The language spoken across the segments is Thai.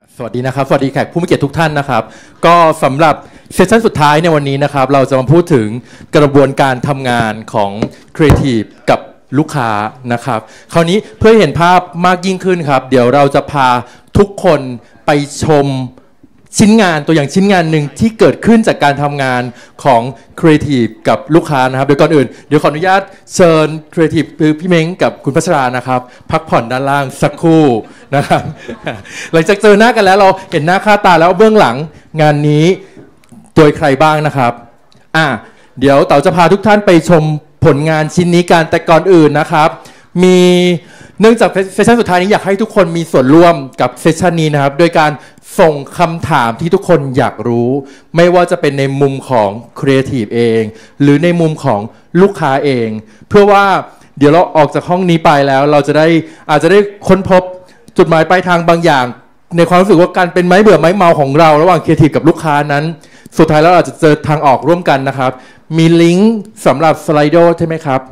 สวัสดีนะครับสวัสดีแขกผู้มีเกียรติทุกท่านนะครับก็สำหรับเซสชั่นสุดท้ายในวันนี้นะครับเราจะมาพูดถึงกระบวนการทำงานของ Creative กับลูกค้านะครับคราวนี้เพื่อเห็นภาพมากยิ่งขึ้นครับเดี๋ยวเราจะพาทุกคนไปชมชิ้นงานตัวอย่างชิ้นงานหนึ่งที่เกิดขึ้นจากการทำงานของ Creative กับลูกค้านะครับโดยก่อนอื่นเดี๋ยวขออนุญาตเชิญ Creative คือพี่เม้งกับคุณพัชรานะครับพักผ่อนด้านล่างสักครู่นะครับหลังจากเจอหน้ากันแล้วเราเห็นหน้าค่าตาแล้วเบื้องหลังงานนี้โดยใครบ้างนะครับเดี๋ยวเต๋าจะพาทุกท่านไปชมผลงานชิ้นนี้กันแต่ก่อนอื่นนะครับมีเนื่องจากเซสชันสุดท้ายนี้อยากให้ทุกคนมีส่วนร่วมกับเซสชันนี้นะครับโดยการส่งคำถามที่ทุกคนอยากรู้ไม่ว่าจะเป็นในมุมของ Creative เองหรือในมุมของลูกค้าเองเพื่อว่าเดี๋ยวเราออกจากห้องนี้ไปแล้วเราจะได้อาจจะได้ค้นพบจุดหมายปลายทางบางอย่างในความรู้สึกว่าการเป็นไม้เบื่อไม้เมาของเราระหว่าง Creative กับลูกค้านั้นสุดท้ายแล้วเราจะเจอทางออกร่วมกันนะครับมีลิงก์สำหรับสไลโดใช่ไหมครับ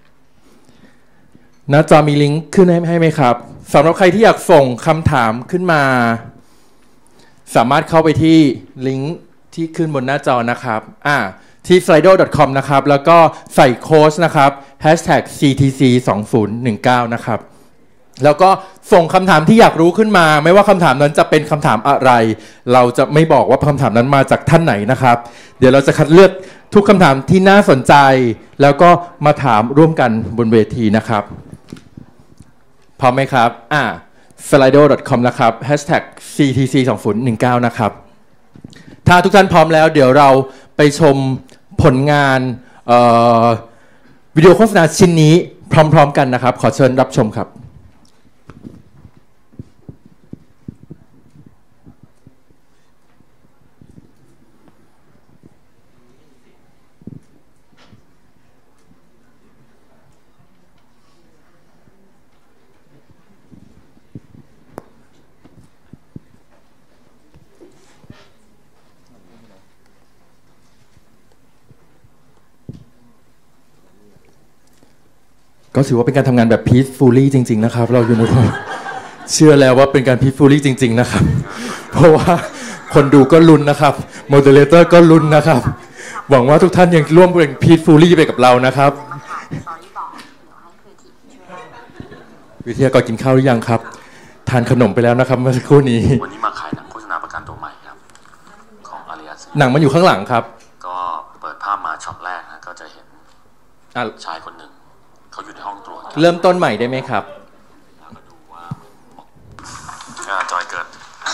หน้าจอมีลิงก์ขึ้นให้ไหมครับสำหรับใครที่อยากส่งคำถามขึ้นมาสามารถเข้าไปที่ลิงก์ที่ขึ้นบนหน้าจอนะครับที่ slido.com นะครับแล้วก็ใส่โค้ดนะครับ #CTC2019 นะครับแล้วก็ส่งคำถามที่อยากรู้ขึ้นมาไม่ว่าคำถามนั้นจะเป็นคำถามอะไรเราจะไม่บอกว่าคำถามนั้นมาจากท่านไหนนะครับเดี๋ยวเราจะคัดเลือกทุกคำถามที่น่าสนใจแล้วก็มาถามร่วมกันบนเวทีนะครับพร้อมไหมครับslido.com นะครับ #CTC2019 นะครับถ้าทุกท่านพร้อมแล้วเดี๋ยวเราไปชมผลงานวิดีโอโฆษณาชิ้นนี้พร้อมๆกันนะครับขอเชิญรับชมครับก็ถือว่าเป็นการทำงานแบบ peacefully จริงๆนะครับเราอยู่ในความเชื่อแล้วว่าเป็นการ peacefully จริงๆนะครับเพราะว่าคนดูก็ลุ้นนะครับ moderator ก็ลุ้นนะครับหวังว่าทุกท่านยังร่วมเป็น peacefully ไปกับเรานะครับวิทยากรกินข้าวหรือยังครับทานขนมไปแล้วนะครับเมื่อสักครู่นี้วันนี้มาขายหนังโฆษณาประกันตัวใหม่ครับของอาริยัสหนังมันอยู่ข้างหลังครับก็เปิดภาพมาช็อตแรกนะก็จะเห็นชายคนหนึ่งเขาอยู่ในห้องตรวจเริ่มต้นใหม่ได้ไหมครับแล้วก็ดูว่าจอยเกิด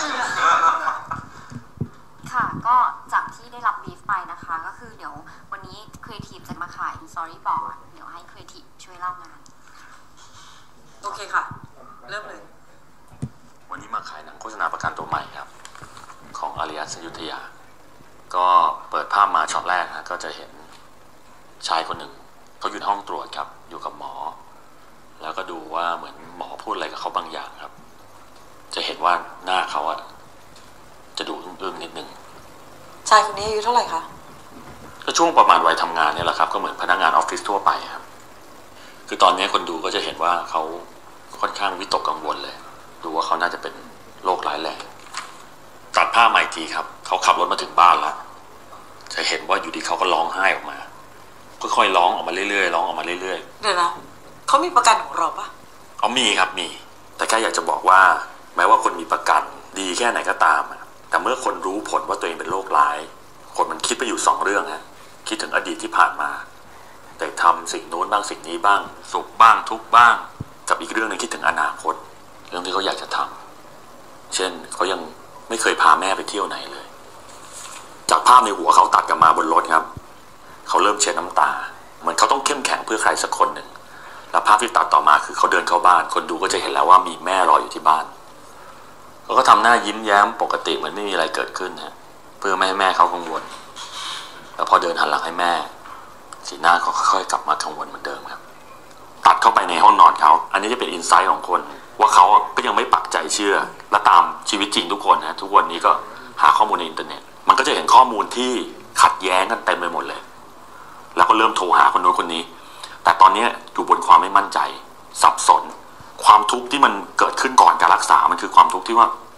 ค่ะก็จากที่ได้รับบีฟไปนะคะก็คือเดี๋ยววันนี้ Creative จะมาขาย Storyboard เดี๋ยวให้ Creative ช่วยเล่างานโอเคค่ะเริ่มเลยวันนี้มาขายหนังโฆษณาประกันตัวใหม่ครับของอาริยัสอยุธยาก็เปิดภาพมาช็อตแรกนะก็จะเห็นชายคนหนึ่งเขาอยู่ในห้องตรวจครับอยู่กับหมอแล้วก็ดูว่าเหมือนหมอพูดอะไรกับเขาบางอย่างครับจะเห็นว่าหน้าเขาจะดูอึ้งๆนิดนึงชายคนนี้อายุเท่าไหร่คะก็ช่วงประมาณวัยทำงานนี่แหละครับก็เหมือนพนักงานออฟฟิศทั่วไปครับคือตอนนี้คนดูก็จะเห็นว่าเขาค่อนข้างวิตกกังวลเลยดูว่าเขาน่าจะเป็นโรคร้ายแรงตัดภาพใหม่ทีครับเขาขับรถมาถึงบ้านแล้วจะเห็นว่าอยู่ดีเขาก็ร้องไห้ออกมาค่อยๆร้องออกมาเรื่อยๆร้องออกมาเรื่อยๆเดี๋ยวนะเขามีประกันของเราปะมีครับมีแต่แค่อยากจะบอกว่าแม้ว่าคนมีประกันดีแค่ไหนก็ตามแต่เมื่อคนรู้ผลว่าตัวเองเป็นโรคร้ายคนมันคิดไปอยู่2เรื่องฮะคิดถึงอดีตที่ผ่านมาแต่ทำสิ่งโน้นบ้างสิ่งนี้บ้างสุขบ้างทุกข์บ้างกับอีกเรื่องนึงคิดถึงอนาคตเรื่องที่เขาอยากจะทำเช่นเขายังไม่เคยพาแม่ไปเที่ยวไหนเลยจากภาพในหัวเขาตัดกลับมาบนรถครับเขาเริ่มเช็ดน้ำตาเหมือนเขาต้องเข้มแข็งเพื่อใครสักคนหนึ่งแล้วภาพที่ตัดต่อมาคือเขาเดินเข้าบ้านคนดูก็จะเห็นแล้วว่ามีแม่รออยู่ที่บ้านเขาก็ทำหน้ายิ้มแย้มปกติเหมือนไม่มีอะไรเกิดขึ้นฮะเพื่อไม่ให้แม่เขากังวลแล้วพอเดินหันหลังให้แม่สีหน้าเขาค่อยๆกลับมากังวลเหมือนเดิมครับตัดเข้าไปในห้องนอนเขาอันนี้จะเป็นอินไซต์ของคนว่าเขาก็ยังไม่ปักใจเชื่อและตามชีวิตจริงทุกคนนะทุกวันนี้ก็หาข้อมูลในอินเทอร์เน็ตมันก็จะเห็นข้อมูลที่ขัดแย้งกันเต็มไปหมดเลยแล้วก็เริ่มโทรหาคนโน้นคนนี้แต่ตอนนี้อยู่บนความไม่มั่นใจสับสนความทุกข์ที่มันเกิดขึ้นก่อนการรักษามันคือความทุกข์ที่ว่า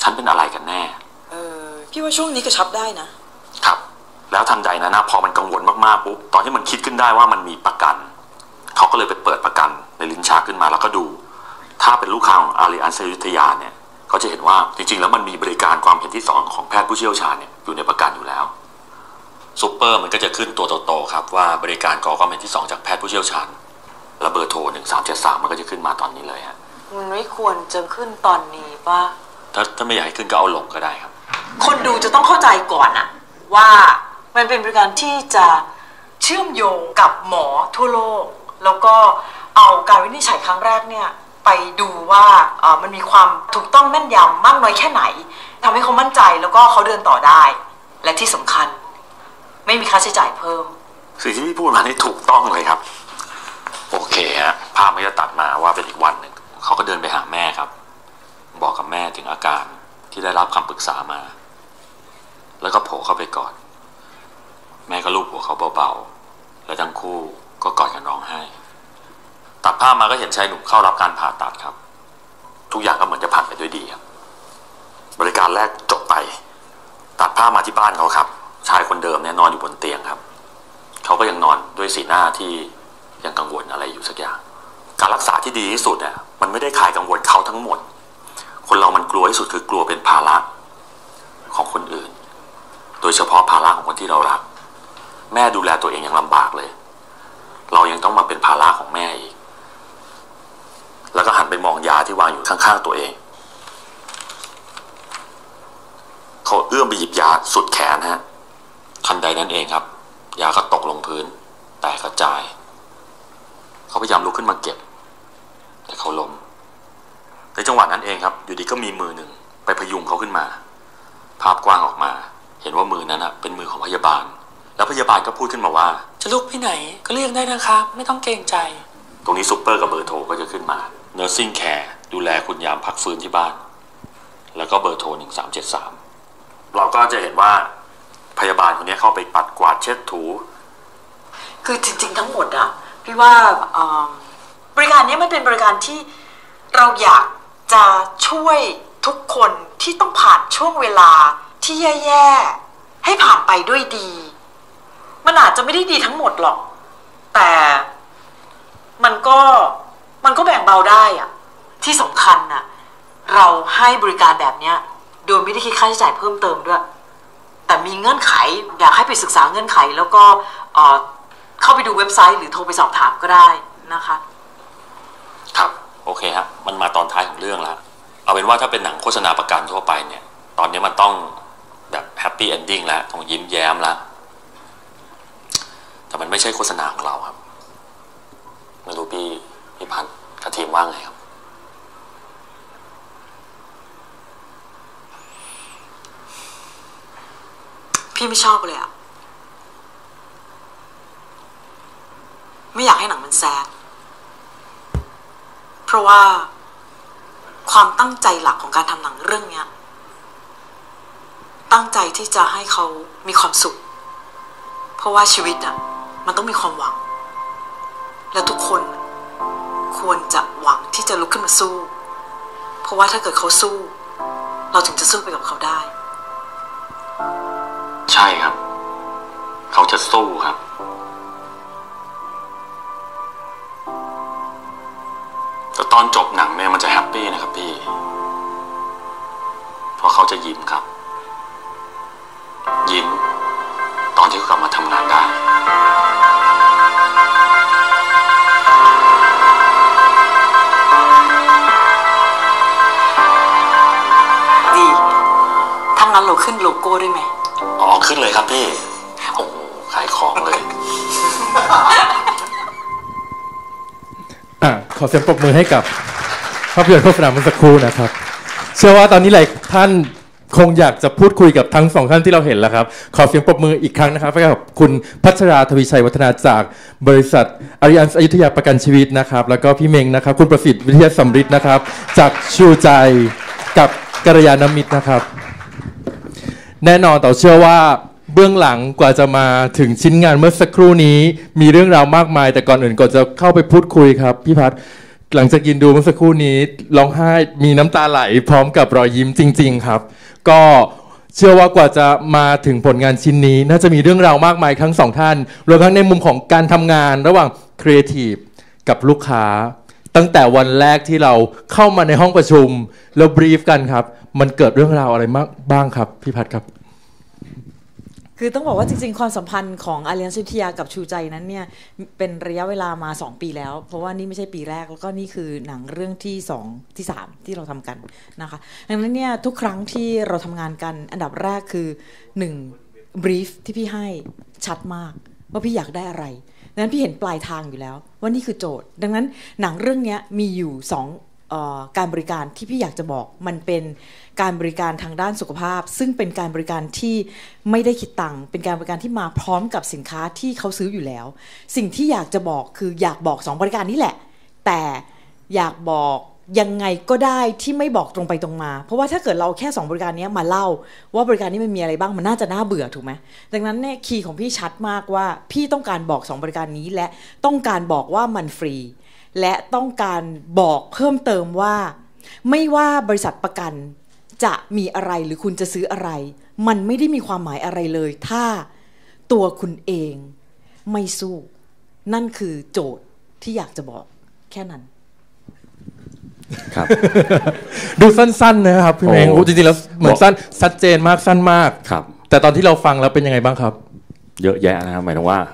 ฉันเป็นอะไรกันแน่พี่ว่าช่วงนี้กระชับได้นะครับแล้วทันใดนั้นนะพอมันกังวลมากๆปุ๊บตอนที่มันคิดขึ้นได้ว่ามันมีประกันเขาก็เลยไปเปิดประกันในลิ้นชักขึ้นมาแล้วก็ดูถ้าเป็นลูกค้าของอารีอันอยุธยาเนี่ยเขาจะเห็นว่าจริงๆแล้วมันมีบริการความเห็นที่2ของแพทย์ผู้เชี่ยวชาญเนี่ยอยู่ในประกันอยู่แล้วซุปเปอร์มันก็จะขึ้นตัวโตๆครับว่าบริการขอความเห็นที่2จากแพทย์ผู้เชี่ยวชาญและเบอร์โทร1373มันก็จะขึ้นมาตอนนี้เลยฮะมันไม่ควรจะขึ้นตอนนี้ป่ะถ้าไม่อยากให้ขึ้นก็เอาลงก็ได้ครับคนดูจะต้องเข้าใจก่อนอะว่ามันเป็นบริการที่จะเชื่อมโยงกับหมอทั่วโลกแล้วก็เอาการวินิจฉัยครั้งแรกเนี่ยไปดูว่ามันมีความถูกต้องแม่นยำมากน้อยแค่ไหนทำให้เขามั่นใจแล้วก็เขาเดินต่อได้และที่สำคัญไม่มีค่าใช้จ่ายเพิ่มสิ่งที่พี่พูดมานี่ถูกต้องเลยครับโอเคฮะภาพมันจะตัดมาว่าเป็นอีกวันหนึ่งเขาก็เดินไปหาแม่ครับบอกกับแม่ถึงอาการที่ได้รับคำปรึกษามาแล้วก็โผล่เข้าไปกอดแม่ก็ลูบหัวเขาเบาๆแล้วทั้งคู่ก็กอดกันร้องไห้ตัดภาพมาก็เห็นชายหนุ่มเข้ารับการผ่าตัดครับทุกอย่างก็เหมือนจะผ่านไปด้วยดีครับบริการแรกจบไปตัดภาพมาที่บ้านเขาครับชายคนเดิมเนี่ยนอนอยู่บนเตียงครับเขาก็ยังนอนด้วยสีหน้าที่ยังกังวลอะไรอยู่สักอย่างการรักษาที่ดีที่สุดเนี่ยมันไม่ได้คลายกังวลเขาทั้งหมดคนเรามันกลัวที่สุดคือกลัวเป็นภาระของคนอื่นโดยเฉพาะภาระของคนที่เรารักแม่ดูแลตัวเองยังลำบากเลยเรายังต้องมาเป็นภาระของแม่อีกแล้วก็หันไปมองยาที่วางอยู่ข้างๆตัวเองเขาเอื้อมไปหยิบยาสุดแขนฮะทันใดนั้นเองครับยาก็ตกลงพื้นแตกกระจายเขาพยายามลุกขึ้นมาเก็บแต่เขาล้มในจังหวะนั้นเองครับอยู่ดีก็มีมือหนึ่งไปพยุงเขาขึ้นมาภาพกว้างออกมาเห็นว่ามือนั้นเป็นมือของพยาบาลแล้วพยาบาลก็พูดขึ้นมาว่าจะลุกไปไหนก็เรียกได้นะครับไม่ต้องเกรงใจตรงนี้ซุปเปอร์กับเบอร์โทรก็จะขึ้นมาNursing Care ดูแลคุณยามพักฟื้นที่บ้านแล้วก็เบอร์โทร1373เราก็จะเห็นว่าพยาบาลคนนี้เข้าไปปัดกวาดเช็ดถูคือจริงๆทั้งหมดพี่ว่าบริการนี้มันเป็นบริการที่เราอยากจะช่วยทุกคนที่ต้องผ่านช่วงเวลาที่แย่ๆให้ผ่านไปด้วยดีมันอาจจะไม่ได้ดีทั้งหมดหรอกแต่มันก็แบ่งเบาได้ที่สำคัญเราให้บริการแบบนี้โดยไม่ได้คิดค่าใช้จ่ายเพิ่มเติมด้วยแต่มีเงื่อนไขอยากให้ไปศึกษาเงื่อนไขแล้วก็เข้าไปดูเว็บไซต์หรือโทรไปสอบถามก็ได้นะคะครับโอเคฮะมันมาตอนท้ายของเรื่องแล้วเอาเป็นว่าถ้าเป็นหนังโฆษณาประกันทั่วไปเนี่ยตอนนี้มันต้องแบบแฮปปี้เอนดิ้งแล้วต้องยิ้มแย้มแล้วแต่มันไม่ใช่โฆษณาของเราครับไม่รู้พี่พันธ์กับทีมว่าไงครับพี่ไม่ชอบเลยไม่อยากให้หนังมันแซดเพราะว่าความตั้งใจหลักของการทำหนังเรื่องนี้ตั้งใจที่จะให้เขามีความสุขเพราะว่าชีวิตมันต้องมีความหวังและทุกคนควรจะหวังที่จะลุกขึ้นมาสู้เพราะว่าถ้าเกิดเขาสู้เราถึงจะสู้ไปกับเขาได้ใช่ครับเขาจะสู้ครับแต่ตอนจบหนังเนี่ยมันจะแฮปปี้นะครับพี่เพราะเขาจะยิ้มครับยิ้มตอนที่เขากลับมาทำงานได้ดีถ้างั้นเราขึ้นโลโก้ได้ไหมอ๋อขึ้นเลยครับพี่โอ้ขายของเลยขอเสียงปรบมือให้กับภาพยนตร์โฆษณาเมื่อสักครู่นะครับเชื่อว่าตอนนี้หลายท่านคงอยากจะพูดคุยกับทั้งสองท่านที่เราเห็นแล้วครับขอเสียงปรบมืออีกครั้งนะครับให้กับคุณพัชราทวีชัยวัฒนาจากบริษัทอารีอันอยุธยาประกันชีวิตนะครับแล้วก็พี่เมงนะครับคุณประสิทธิ์วิทยาสัมฤทธิ์นะครับจากชูใจกับกัลยาณมิตรนะครับแน่นอนแต่เชื่อว่าเบื้องหลังกว่าจะมาถึงชิ้นงานเมื่อสักครู่นี้มีเรื่องราวมากมายแต่ก่อนอื่นก่อนจะเข้าไปพูดคุยครับพี่พัฒหลังจากยินดูเมื่อสักครู่นี้ร้องไห้มีน้ำตาไหลพร้อมกับรอยยิ้มจริงๆครับก็เชื่อว่ากว่าจะมาถึงผลงานชิ้นนี้น่าจะมีเรื่องราวมากมายทั้งสองท่านรวมทั้งในมุมของการทำงานระหว่างครีเอทีฟกับลูกค้าตั้งแต่วันแรกที่เราเข้ามาในห้องประชุมแล้วบรีฟกันครับมันเกิดเรื่องราวอะไรบ้างครับพี่พัฒน์ครับคือต้องบอกว่าจริงๆความสัมพันธ์ของอาเลียนซิทียกับชูใจนั้นเนี่ยเป็นระยะเวลามา2ปีแล้วเพราะว่านี่ไม่ใช่ปีแรกแล้วก็นี่คือหนังเรื่องที่2ที่3ที่เราทำกันนะคะดังนั้นเนี่ยทุกครั้งที่เราทำงานกันอันดับแรกคือ1 brief ที่พี่ให้ชัดมากว่าพี่อยากได้อะไรดังนั้นพี่เห็นปลายทางอยู่แล้วว่านี่คือโจทย์ดังนั้นหนังเรื่องนี้มีอยู่การบริการที่พี่อยากจะบอกมันเป็นการบริการทางด้านสุขภาพซึ่งเป็นการบริการที่ไม่ได้คิดตังค์เป็นการบริการที่มาพร้อมกับสินค้าที่เขาซื้ออยู่แล้วสิ่งที่อยากจะบอกคืออยากบอก2บริการนี้แหละแต่อยากบอกยังไงก็ได้ที่ไม่บอกตรงไปตรงมาเพราะว่าถ้าเกิดเราแค่2บริการนี้มาเล่าว่าบริการนี้มันมีอะไรบ้างมันน่าจะน่าเบื่อถูกไหมดังนั้นเนี่ยคีย์ของพี่ชัดมากว่าพี่ต้องการบอก2บริการนี้และต้องการบอกว่ามันฟรีและต้องการบอกเพิ่มเติมว่าไม่ว่าบริษัทประกันจะมีอะไรหรือคุณจะซื้ออะไรมันไม่ได้มีความหมายอะไรเลยถ้าตัวคุณเองไม่สู้นั่นคือโจทย์ที่อยากจะบอกแค่นั้นครับ ดูสั้นๆนะครับพี่เมงจริงๆแล้วเหมือนสั้นชัดเจนมากสั้นมากครับแต่ตอนที่เราฟังแล้วเป็นยังไงบ้างครับเยอะแยะนะครับหมายถึงว่า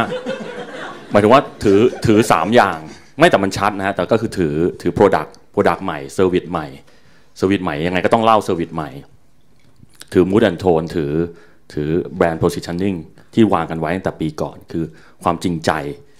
ถือ3อย่างไม่แต่มันชัดนะฮะแต่ก็คือถือ product ใหม่ service ใหม่ยังไงก็ต้องเล่า service ใหม่ถือ mood and tone ถือ brand positioning ที่วางกันไว้ตั้งแต่ปีก่อนคือความจริงใจ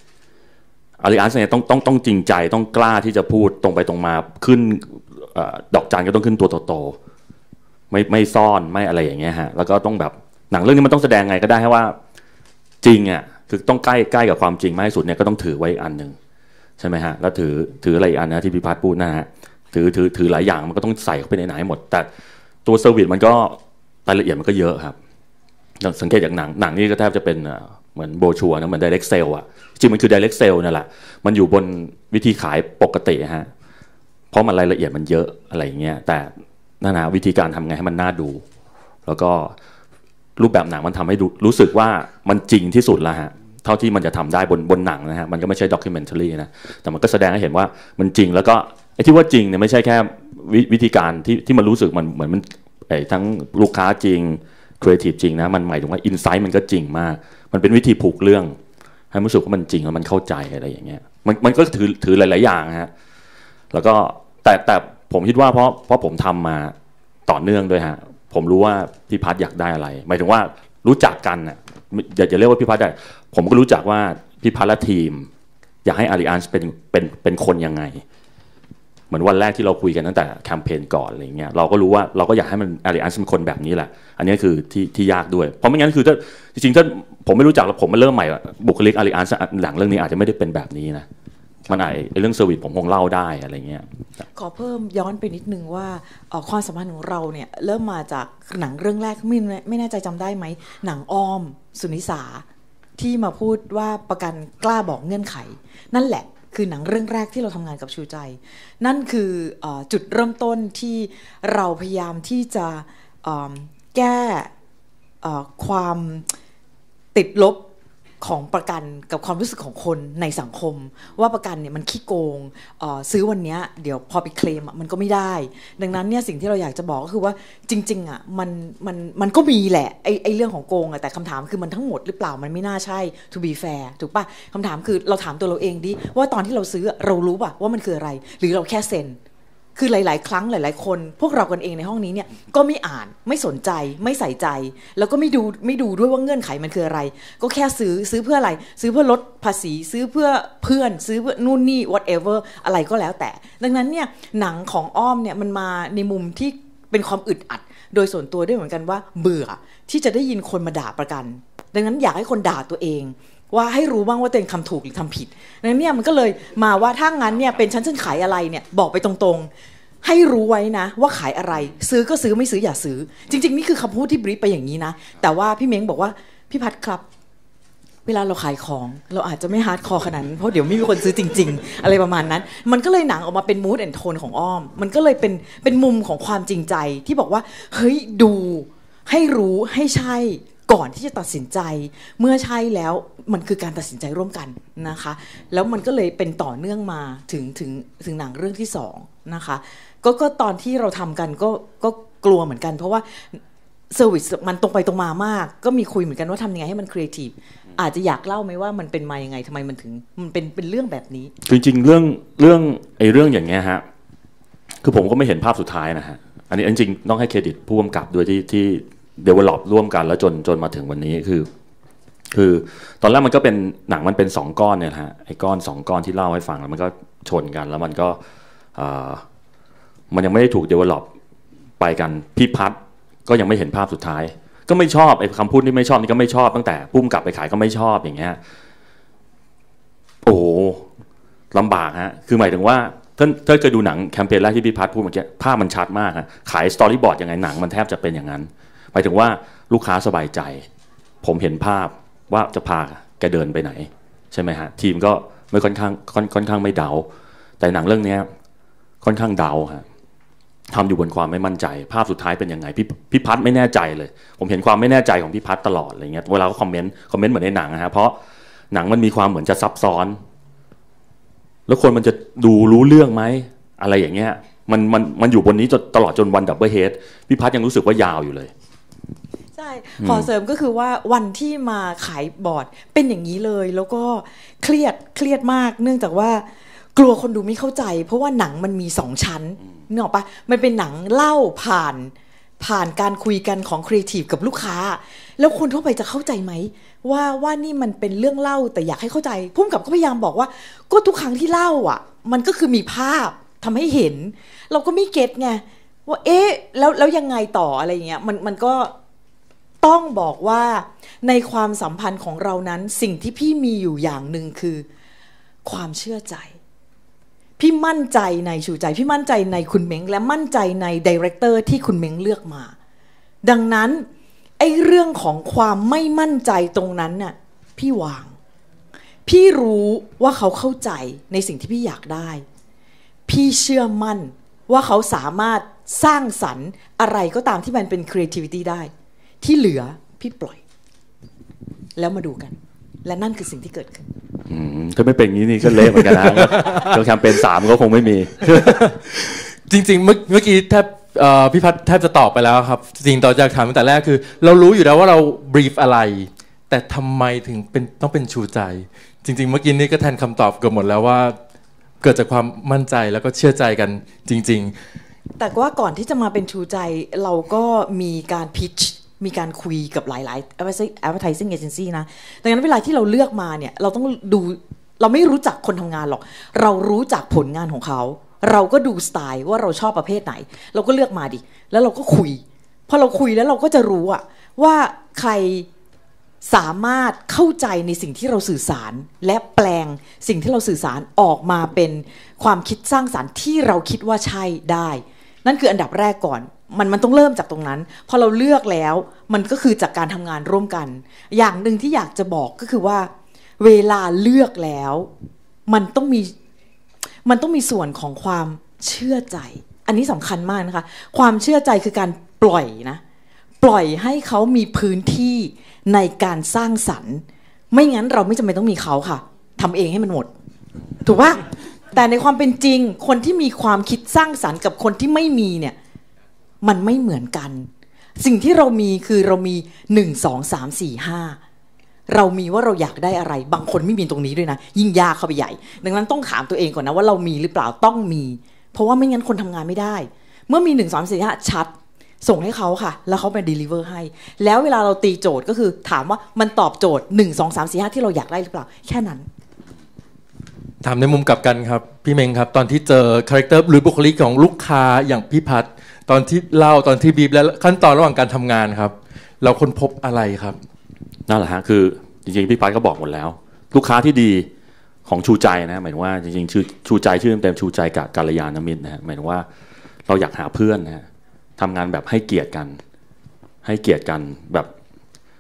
Allianz เนี่ยต้องจริงใจต้องกล้าที่จะพูดตรงไปตรงมาขึ้นดอกจันก็ต้องขึ้นตัวโตๆไม่ซ่อนไม่อะไรอย่างเงี้ยฮะแล้วก็ต้องแบบหนังเรื่องนี้มันต้องแสดงไงก็ได้ให้ว่าจริงอ่ะคือต้องใกล้กับความจริงมากที่สุดเนี่ยก็ต้องถือไว้อันนึงใช่ไหมฮะแล้วถืออะไรอีกอันนะที่พี่พัฒน์พูดนะฮะถือหลายอย่างมันก็ต้องใส่เข้าไปในไหนหมดแต่ตัวเซอร์วิสมันก็รายละเอียดมันก็เยอะครับสังเกตจากหนังนี่ก็แทบจะเป็นเหมือนโบชัวนะเหมือน direct sale อ่ะจริงมันคือ direct sale นั่นแหละมันอยู่บนวิธีขายปกติฮะเพราะมันรายละเอียดมันเยอะอะไรอย่างเงี้ยแต่นั่นนะวิธีการทำไงให้มันน่าดูแล้วก็รูปแบบหนังมันทำให้รู้สึกว่ามันจริงที่สุดแล้วฮะเท่าที่มันจะทำได้บนหนังนะฮะมันก็ไม่ใช่ documentary นะแต่มันก็แสดงให้เห็นว่ามันจริงแล้วก็ไอ้ที่ว่าจริงเนี่ยไม่ใช่แค่วิธีการที่มันรู้สึกมันเหมือนมันทั้งลูกค้าจริงครีเอทีฟจริงนะมันหมายถึงว่าอินไซต์มันก็จริงมากมันเป็นวิธีผูกเรื่องให้รู้สึกว่ามันจริงแล้วมันเข้าใจอะไรอย่างเงี้ยมันก็ถือหลายๆอย่างฮะแล้วก็แต่ผมคิดว่าเพราะผมทำมาต่อเนื่องด้วยฮะผมรู้ว่าพี่พัฒน์อยากได้อะไรหมายถึงว่ารู้จักกันน่ะอย่าเรียกว่าพี่พัฒน์ได้ผมก็รู้จักว่าพี่พัฒน์และทีมอยากให้ Allianz เป็นคนยังไงเหมือนวันแรกที่เราคุยกันตั้งแต่แคมเปญก่อนอะไรเงี้ยเราก็รู้ว่าเราก็อยากให้มัน Allianz เป็นคนแบบนี้แหละอันนี้คือที่ยากด้วยเพราะไม่งั้นคือถ้าจริงๆถ้าผมไม่รู้จักแล้วผมมาเริ่มใหม่บุคลิก Allianz หลังเรื่องนี้อาจจะไม่ได้เป็นแบบนี้นะมันเรื่องเซอร์วิสผมคงเล่าได้อะไรเงี้ยขอเพิ่มย้อนไปนิดนึงว่าความสัมพันธ์ของเราเนี่ยเริ่มมาจากหนังเรื่องแรกไม่แน่ใจจำได้ไหมหนังอ้อมสุนิสาที่มาพูดว่าประกันกล้าบอกเงื่อนไขนั่นแหละคือหนังเรื่องแรกที่เราทำงานกับชูใจนั่นคือจุดเริ่มต้นที่เราพยายามที่จะแก้ความติดลบของประกันกับความรู้สึกของคนในสังคมว่าประกันเนี่ยมันขี้โกงซื้อวันนี้เดี๋ยวพอไปเคลมมันก็ไม่ได้ดังนั้นเนี่ยสิ่งที่เราอยากจะบอกก็คือว่าจริงๆมันก็มีแหละไอ้เรื่องของโกงแต่คำถามคือมันทั้งหมดหรือเปล่ามันไม่น่าใช่ to be fair ถูกป่ะคำถามคือเราถามตัวเราเองดิว่าตอนที่เราซื้อเรารู้ป่ะว่ามันคืออะไรหรือเราแค่เซ็นคือหลายๆครั้งหลายๆคนพวกเรากันเองในห้องนี้เนี่ยก็ไม่อ่านไม่สนใจไม่ใส่ใจแล้วก็ไม่ดูด้วยว่าเงื่อนไขมันคืออะไรก็แค่ซื้อเพื่ออะไรซื้อเพื่อลดภาษีซื้อเพื่อเพื่อนซื้อเพื่อนู่นนี่ whatever อะไรก็แล้วแต่ดังนั้นเนี่ยหนังของอ้อมเนี่ยมันมาในมุมที่เป็นความอึดอัดโดยส่วนตัวด้วยเหมือนกันว่าเบื่อที่จะได้ยินคนมาด่าประกันดังนั้นอยากให้คนด่าตัวเองว่าให้รู้บ้างว่าตัวเองทำถูกหรือทำผิดดังนั้นเนี่ยมันก็เลยมาว่าถ้างั้นเนี่ยเป็นฉันขายอะไรเนี่ยบอกไปตรงๆให้รู้ไว้นะว่าขายอะไรซื้อก็ซื้อไม่ซื้ออย่าซื้อจริงๆนี่คือคำพูดที่บรีฟไปอย่างนี้นะแต่ว่าพี่เม้งบอกว่าพี่พัฒครับเวลาเราขายของเราอาจจะไม่ฮาร์ดคอร์ขนาดนั้นเพราะเดี๋ยวไม่มีคนซื้อจริงๆอะไรประมาณนั้นมันก็เลยหนังออกมาเป็นมูดแอนด์โทนของอ้อมมันก็เลยเป็นมุมของความจริงใจที่บอกว่าเฮ้ยดูให้รู้ให้ใช่ก่อนที่จะตัดสินใจเมื่อใช่แล้วมันคือการตัดสินใจร่วมกันนะคะแล้วมันก็เลยเป็นต่อเนื่องมาถึงหนังเรื่องที่2นะคะก็ตอนที่เราทำกันก็กลัวเหมือนกันเพราะว่าเซอร์วิสมันตรงไปตรงมามากก็มีคุยเหมือนกันว่าทำยังไงให้มันครีเอทีฟอาจจะอยากเล่าไหมว่ามันเป็นมายังไงทำไมมันถึงมันเป็นเรื่องแบบนี้จริงๆเรื่องอย่างเงี้ยฮะคือผมก็ไม่เห็นภาพสุดท้ายนะฮะอันนี้จริงๆต้องให้เครดิตผู้กำกับด้วยที่develop ร่วมกันแล้วจนมาถึงวันนี้คือตอนแรกมันก็เป็นหนังมันเป็น2ก้อนเนี่ยฮะไอ้ก้อน2ก้อนที่เล่าให้ฟังแล้วมันก็ชนกันแล้วมันก็มันยังไม่ได้ถูก develop ไปกันพี่พัฒน์ก็ยังไม่เห็นภาพสุดท้ายก็ไม่ชอบไอ้คำพูดที่ไม่ชอบนี่ก็ไม่ชอบตั้งแต่พุ่มกลับไปขายก็ไม่ชอบอย่างเงี้ยโอ้ลำบากฮะคือหมายถึงว่าถ้าเคยดูหนังแคมเปญแรกที่พี่พัฒน์พูดเมื่อกี้ภาพมันชัดมากฮะขายสตอรี่บอร์ดยังไงหนังมันแทบจะเป็นอย่างนั้นหมายถึงว่าลูกค้าสบายใจผมเห็นภาพว่าจะพาแกเดินไปไหนใช่ไหมฮะทีมก็ไม่ค่อนข้างไม่เดาแต่หนังเรื่องนี้ค่อนข้างเดาฮะทำอยู่บนความไม่มั่นใจภาพสุดท้ายเป็นยังไงพี่พัฒน์ไม่แน่ใจเลยผมเห็นความไม่แน่ใจของพี่พัฒน์ตลอดอะไรเงี้ยเวลาเขาคอมเมนต์เหมือนในหนังนะฮะเพราะหนังมันมีความเหมือนจะซับซ้อนแล้วคนมันจะดูรู้เรื่องไหมอะไรอย่างเงี้ยมันอยู่บนนี้ตลอดจนวันดับเบิลเฮดพี่พัฒน์ยังรู้สึกว่ายาวอยู่เลยใช่ขอเสริมก็คือว่าวันที่มาขายบอร์ดเป็นอย่างนี้เลยแล้วก็เครียดมากเนื่องจากว่ากลัวคนดูไม่เข้าใจเพราะว่าหนังมันมี2ชั้นนึกออกปะมันเป็นหนังเล่าผ่านการคุยกันของครีเอทีฟกับลูกค้าแล้วคนทั่วไปจะเข้าใจไหมว่านี่มันเป็นเรื่องเล่าแต่อยากให้เข้าใจพุ่มกับก็พยายามบอกว่าก็ทุกครั้งที่เล่าอ่ะมันก็คือมีภาพทำให้เห็นเราก็ไม่เก็ตไงว่าเอ๊ะแล้วยังไงต่ออะไรเงี้ยมันก็ต้องบอกว่าในความสัมพันธ์ของเรานั้นสิ่งที่พี่มีอยู่อย่างหนึ่งคือความเชื่อใจพี่มั่นใจในชูใจพี่มั่นใจในคุณเม้งและมั่นใจในไดเรคเตอร์ที่คุณเม้งเลือกมาดังนั้นไอ้เรื่องของความไม่มั่นใจตรงนั้นน่ะพี่วางพี่รู้ว่าเขาเข้าใจในสิ่งที่พี่อยากได้พี่เชื่อมั่นว่าเขาสามารถสร้างสรรค์อะไรก็ตามที่มันเป็น creativity ได้ที่เหลือพี่ปล่อยแล้วมาดูกันและนั่นคือสิ่งที่เกิดขึ้นถ้าไม่เป็นงี้นี่ก็เละเหมือนกันนะตัวแคมเปญ3ก็คงไม่มีจริงๆเมื่อกี้แทบพี่พัฒน์แทบจะตอบไปแล้วครับจริงต่อจากถามตั้งแต่แรกคือเรารู้อยู่แล้วว่าเราบรีฟอะไรแต่ทำไมถึงต้องเป็นชูใจจริงๆเมื่อกี้นี่ก็แทนคำตอบเกือบหมดแล้วว่าเกิดจากความมั่นใจแล้วก็เชื่อใจกันจริงๆแต่ว่าก่อนที่จะมาเป็นชูใจเราก็มีการพิชมีการคุยกับหลายๆ advertising agency นะดังนั้นเวลาที่เราเลือกมาเนี่ยเราต้องดูเราไม่รู้จักคนทำงานหรอกเรารู้จักผลงานของเขาเราก็ดูสไตล์ว่าเราชอบประเภทไหนเราก็เลือกมาดิแล้วเราก็คุยพอเราคุยแล้วเราก็จะรู้อะว่าใครสามารถเข้าใจในสิ่งที่เราสื่อสารและแปลงสิ่งที่เราสื่อสารออกมาเป็นความคิดสร้างสรรค์ที่เราคิดว่าใช่ได้นั่นคืออันดับแรกก่อนมันต้องเริ่มจากตรงนั้นพอเราเลือกแล้วมันก็คือจากการทำงานร่วมกันอย่างหนึ่งที่อยากจะบอกก็คือว่าเวลาเลือกแล้วมันต้องมีส่วนของความเชื่อใจอันนี้สำคัญมากนะคะความเชื่อใจคือการปล่อยให้เขามีพื้นที่ในการสร้างสรรค์ไม่งั้นเราไม่จำเป็นต้องมีเขาค่ะทำเองให้มันหมดถูกปะแต่ในความเป็นจริงคนที่มีความคิดสร้างสรรค์กับคนที่ไม่มีเนี่ยมันไม่เหมือนกันสิ่งที่เรามีคือเรามี1 2 3 4 5เรามีว่าเราอยากได้อะไรบางคนไม่มีตรงนี้ด้วยนะยิ่งยากเข้าไปใหญ่ดังนั้นต้องถามตัวเองก่อนนะว่าเรามีหรือเปล่าต้องมีเพราะว่าไม่งั้นคนทำงานไม่ได้เมื่อมี1 2 4 5ชัดส่งให้เขาค่ะแล้วเขาไป deliver ให้แล้วเวลาเราตีโจทย์ก็คือถามว่ามันตอบโจทย์1 2 3 4 5ที่เราอยากได้หรือเปล่าแค่นั้นถามในมุมกลับกันครับพี่เมงครับตอนที่เจอคาแรคเตอร์หรือบุคลิกของลูกค้าอย่างพี่พัฒน์ตอนที่เล่าตอนที่บีบและขั้นตอนระหว่างการทำงานครับเราค้นพบอะไรครับนั่นแหละฮะคือจริงๆพี่พัฒน์ก็บอกหมดแล้วลูกค้าที่ดีของชูใจนะหมายถึงว่าจริงๆชูใจชื่อเต็มชูใจกับกัลยาณมิตรนะฮะหมายถึงว่าเราอยากหาเพื่อนนะฮะทำงานแบบให้เกียรติกันแบบ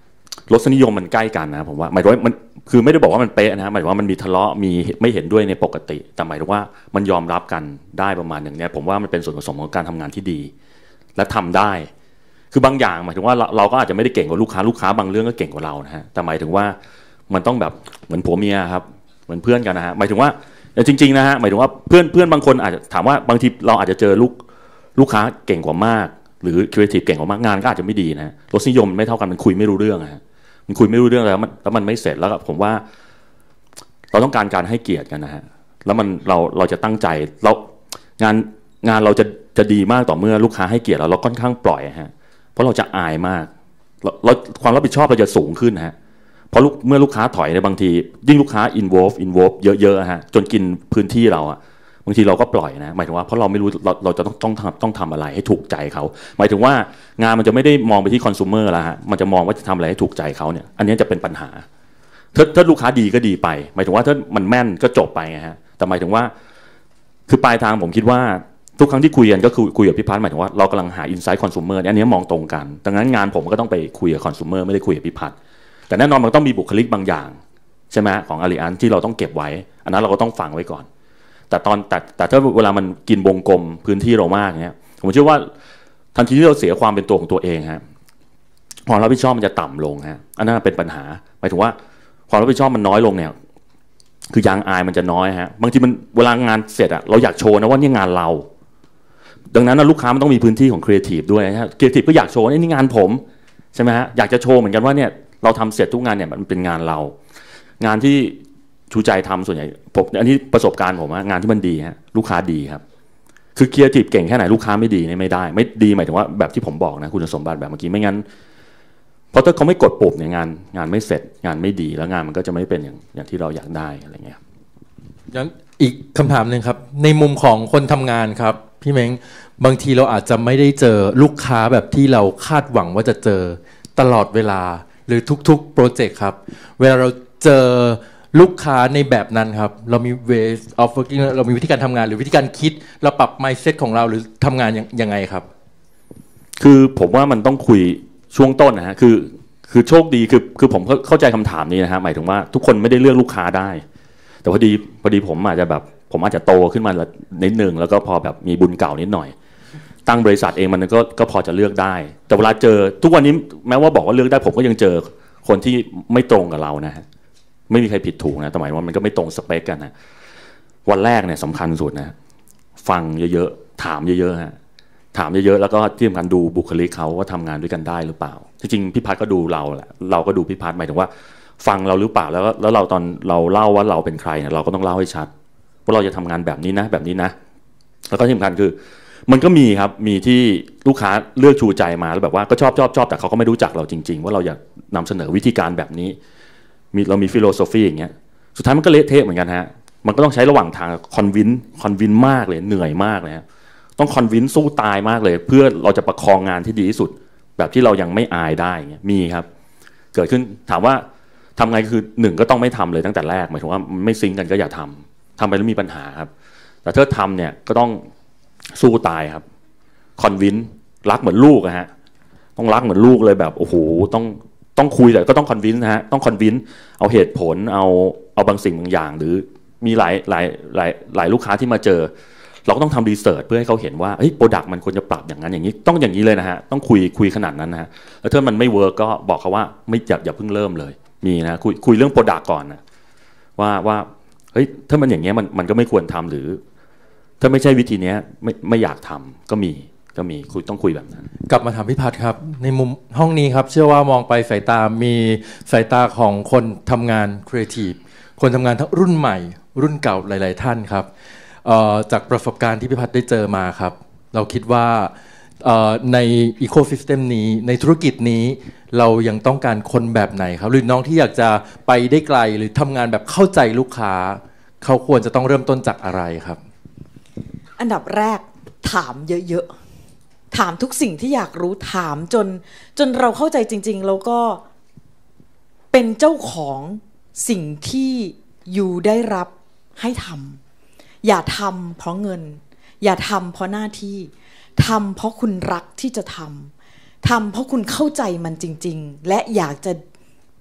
รสนิยมมันใกล้กันนะผมว่าหมายถึงว่ามันคือไม่ได้บอกว่ามันเป๊ะนะหมายถึงว่ามันมีทะเลาะมีไม่เห็นด้วยในปกติแต่หมายถึงว่ามันยอมรับกันได้ประมาณอย่างนี้ผมว่ามันเป็นส่วนผสมของการทำงานที่ดีและทำได้คือบางอย่างหมายถึงว่าเราก็อาจจะไม่ได้เก่งกว่าลูกค้าบางเรื่องก็เก่งกว่าเรานะฮะแต่หมายถึงว่ามันต้องแบบเหมือนผัวเมียครับเหมือนเพื่อนกันนะฮะหมายถึงว่าจริงๆนะฮะหมายถึงว่าเพื่อนบางคนอาจจะถามว่าบางทีเราอาจจะเจอลูกค้าเก่งกว่ามากหรือครีเอทีฟเก่งกว่ามากงานก็อาจจะไม่ดีนะรสนิยมไม่เท่ากันมันคุยไม่รู้เรื่องฮะมันคุยไม่รู้เรื่องแล้วมันไม่เสร็จแล้วผมว่าเราต้องการให้เกียรติกันนะฮะแล้วเราจะตั้งใจงานเราจะดีมากต่อเมื่อลูกค้าให้เกียรติเราค่อนข้างปล่อยฮะเพราะเราจะอายมากเราความรับผิดชอบเราจะสูงขึ้นฮะเพราะเมื่อลูกค้าถอยในบางทียิ่งลูกค้า involve เยอะๆฮะจนกินพื้นที่เราอะบางทีเราก็ปล่อยนะหมายถึงว่าเพราะเราไม่รู้เราจะต้องทำอะไรให้ถูกใจเขาหมายถึงว่างานมันจะไม่ได้มองไปที่คอน sumer แล้วฮะมันจะมองว่าจะทำอะไรให้ถูกใจเขาเนี่ยอันนี้จะเป็นปัญหาถ้าลูกค้าดีก็ดีไปหมายถึงว่าถ้ามันแม่นก็จบไปไงฮะแต่หมายถึงว่าคือปลายทางผมคิดว่าทุกครั้งที่คุยกันก็คือคุยกับพี่พัฒน์หมายถึงว่าเรากำลังหา insight consumer อันนี้มองตรงกันดังนั้นงานผมก็ต้องไปคุยกับ consumer ไม่ได้คุยกับพี่พัฒน์แต่แน่นอนมันต้องมีบุคลิกบางอย่างใช่ไหมของอาริอันที่เราต้องเก็บไว้อันนั้นเราก็ต้องฟังไว้ก่อนแต่ถ้าเวลามันกินวงกลมพื้นที่เรามากเนี่ยผมเชื่อว่าทันทีที่เราเสียความเป็นตัวของตัวเองฮะความรับผิดชอบมันจะต่ำลงฮะอันนั้นเป็นปัญหาหมายถึงว่าความรับผิดชอบมันน้อยลงเนี่ยคือยางอายมันจะน้อยฮะบางทีมันเวลางานเสร็จอะเราอยากโชว์นะว่านี่งานเราดังนั้นลูกค้ามันต้องมีพื้นที่ของครีเอทีฟด้วยนะฮะครีเอทีฟก็อยากโชว์นี่งานผมใช่ไหมฮะอยากจะโชว์เหมือนกันว่าเนี่ยเราทำเสร็จทุกงานเนี่ยมันเป็นงานเรางานที่ชูใจทำส่วนใหญ่ผมอันนี้ประสบการณ์ผมงานที่มันดีฮะลูกค้าดีครับคือครีเอทีฟเก่งแค่ไหนลูกค้าไม่ดีเนี่ยไม่ได้ไม่ดีหมายถึงว่าแบบที่ผมบอกนะคุณสมบัติแบบเมื่อกี้ไม่งั้นเพราะถ้าเขาไม่กดปุ่มเนี่ยงานไม่เสร็จงานไม่ดีแล้วงานมันก็จะไม่เป็นอย่างที่เราอยากได้อะไรเงี้ยงั้นอีกคำถามหนึ่งครับในมุมของคนทำงานครับพี่เม้งบางทีเราอาจจะไม่ได้เจอลูกค้าแบบที่เราคาดหวังว่าจะเจอตลอดเวลาหรือทุกๆโปรเจกต์ครับเวลาเราเจอลูกค้าในแบบนั้นครับเรามี ways of working เรามีวิธีการทำงานหรือวิธีการคิดเราปรับ mindset ของเราหรือทำงานยังไงครับคือผมว่ามันต้องคุยช่วงต้นนะฮะคือโชคดีคือผมเข้าใจคำถามนี้นะฮะหมายถึงว่าทุกคนไม่ได้เลือกลูกค้าได้แต่พอดีผมอาจจะโตขึ้นมานิดนึงแล้วก็พอแบบมีบุญเก่านิดหน่อยตั้งบริษัทเองมันก็พอจะเลือกได้แต่เวลาเจอทุกวันนี้แม้ว่าบอกว่าเลือกได้ผมก็ยังเจอคนที่ไม่ตรงกับเรานะฮะไม่มีใครผิดถูกนะแต่หมายว่ามันก็ไม่ตรงสเปคกันนะวันแรกเนี่ยสำคัญสุดนะฟังเยอะๆถามเยอะๆฮะถามเยอะๆแล้วก็ที่สำคัญดูบุคลิกเขาว่าทำงานด้วยกันได้หรือเปล่าจริงๆพี่พัฒน์ก็ดูเราแหละเราก็ดูพี่พัฒน์หมายถึงว่าฟังเราหรือเปล่าแล้วเราตอนเราเล่าว่าเราเป็นใครเนี่ยเราก็ต้องเล่าให้ชัดว่าเราจะทำงานแบบนี้นะแล้วก็ที่สำคัญคือมันก็มีครับมีที่ลูกค้าเลือกชูใจมาแล้วแบบว่าก็ชอบแต่เขาก็ไม่รู้จักเราจริงๆว่าเราอยากนำเสนอวิธีการแบบนี้เรามีฟิโลโซฟีอย่างเงี้ยสุดท้ายมันก็เละเทะเหมือนกันฮะมันก็ต้องใช้ระหว่างทางคอนวินมากเลยเหนื่อยมากเลยฮะต้องคอนวินสู้ตายมากเลยเพื่อเราจะประคองงานที่ดีที่สุดแบบที่เรายังไม่อายได้เงี้ยมีครับเกิดขึ้นถามว่าทำไงคือ1ก็ต้องไม่ทำเลยตั้งแต่แรกหมายถึงว่าไม่ซิงกันก็อย่าทำไปแล้วมีปัญหาครับแต่ถ้าทำเนี่ยก็ต้องสู้ตายครับคอนวินรักเหมือนลูกฮะต้องรักเหมือนลูกเลยแบบโอ้โหต้องคุยแต่ก็ต้องคอนวินฮะต้องคอนวินเอาเหตุผลเอาบางสิ่งบางอย่างหรือมีหลายลูกค้าที่มาเจอเราก็ต้องทำรีเสิร์ชเพื่อให้เขาเห็นว่าเฮ้ยโปรดักต์มันควรจะปรับอย่างนั้นอย่างนี้ต้องอย่างนี้เลยนะฮะต้องคุยขนาดนั้นนะฮะแล้วถ้ามันไม่เวิร์กก็บอกเขาว่าไม่อย่าเพิ่งเริ่มเลยมีนะคุยเรื่องโปรดักต์ก่อนนะว่าเฮ้ยถ้ามันอย่างเงี้ยมันก็ไม่ควรทำหรือถ้าไม่ใช่วิธีนี้ไม่อยากทำก็มีต้องคุยแบบนั้นกลับมาถามพี่พัฒน์ครับในมุมห้องนี้ครับเชื่อว่ามองไปสายตามีสายตาของคนทำงานครีเอทีฟคนทำงานทั้งรุ่นใหม่รุ่นเก่าหลายๆท่านครับจากประสบการณ์ที่พี่พัฒน์ได้เจอมาครับเราคิดว่าในอีโคซิสเต็มนี้ในธุรกิจนี้เรายังต้องการคนแบบไหนครับหรือน้องที่อยากจะไปได้ไกลหรือทำงานแบบเข้าใจลูกค้าเขาควรจะต้องเริ่มต้นจากอะไรครับอันดับแรกถามเยอะๆถามทุกสิ่งที่อยากรู้ถามจนเราเข้าใจจริงๆแล้วก็เป็นเจ้าของสิ่งที่อยู่ได้รับให้ทำอย่าทำเพราะเงินอย่าทำเพราะหน้าที่ทำเพราะคุณรักที่จะทำเพราะคุณเข้าใจมันจริงๆและอยากจะ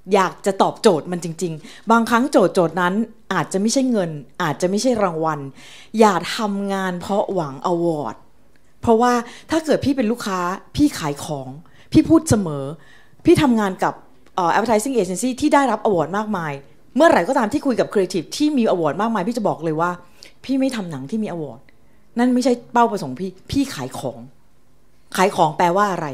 อยากจะตอบโจทย์มันจริงๆบางครั้งโจทย์นั้นอาจจะไม่ใช่เงินอาจจะไม่ใช่รางวัลอย่าทำงานเพราะหวังอวอร์ดเพราะว่าถ้าเกิดพี่เป็นลูกค้าพี่ขายของพี่พูดเสมอพี่ทำงานกับadvertising agency ที่ได้รับอวอร์ดมากมายเมื่อไหร่ก็ตามที่คุยกับ creative ที่มีอวอร์ดมากมายพี่จะบอกเลยว่าพี่ไม่ทำหนังที่มีอวอร์ดนั่นไม่ใช่เป้าประสงค์พี่ขายของแปลว่าอะไร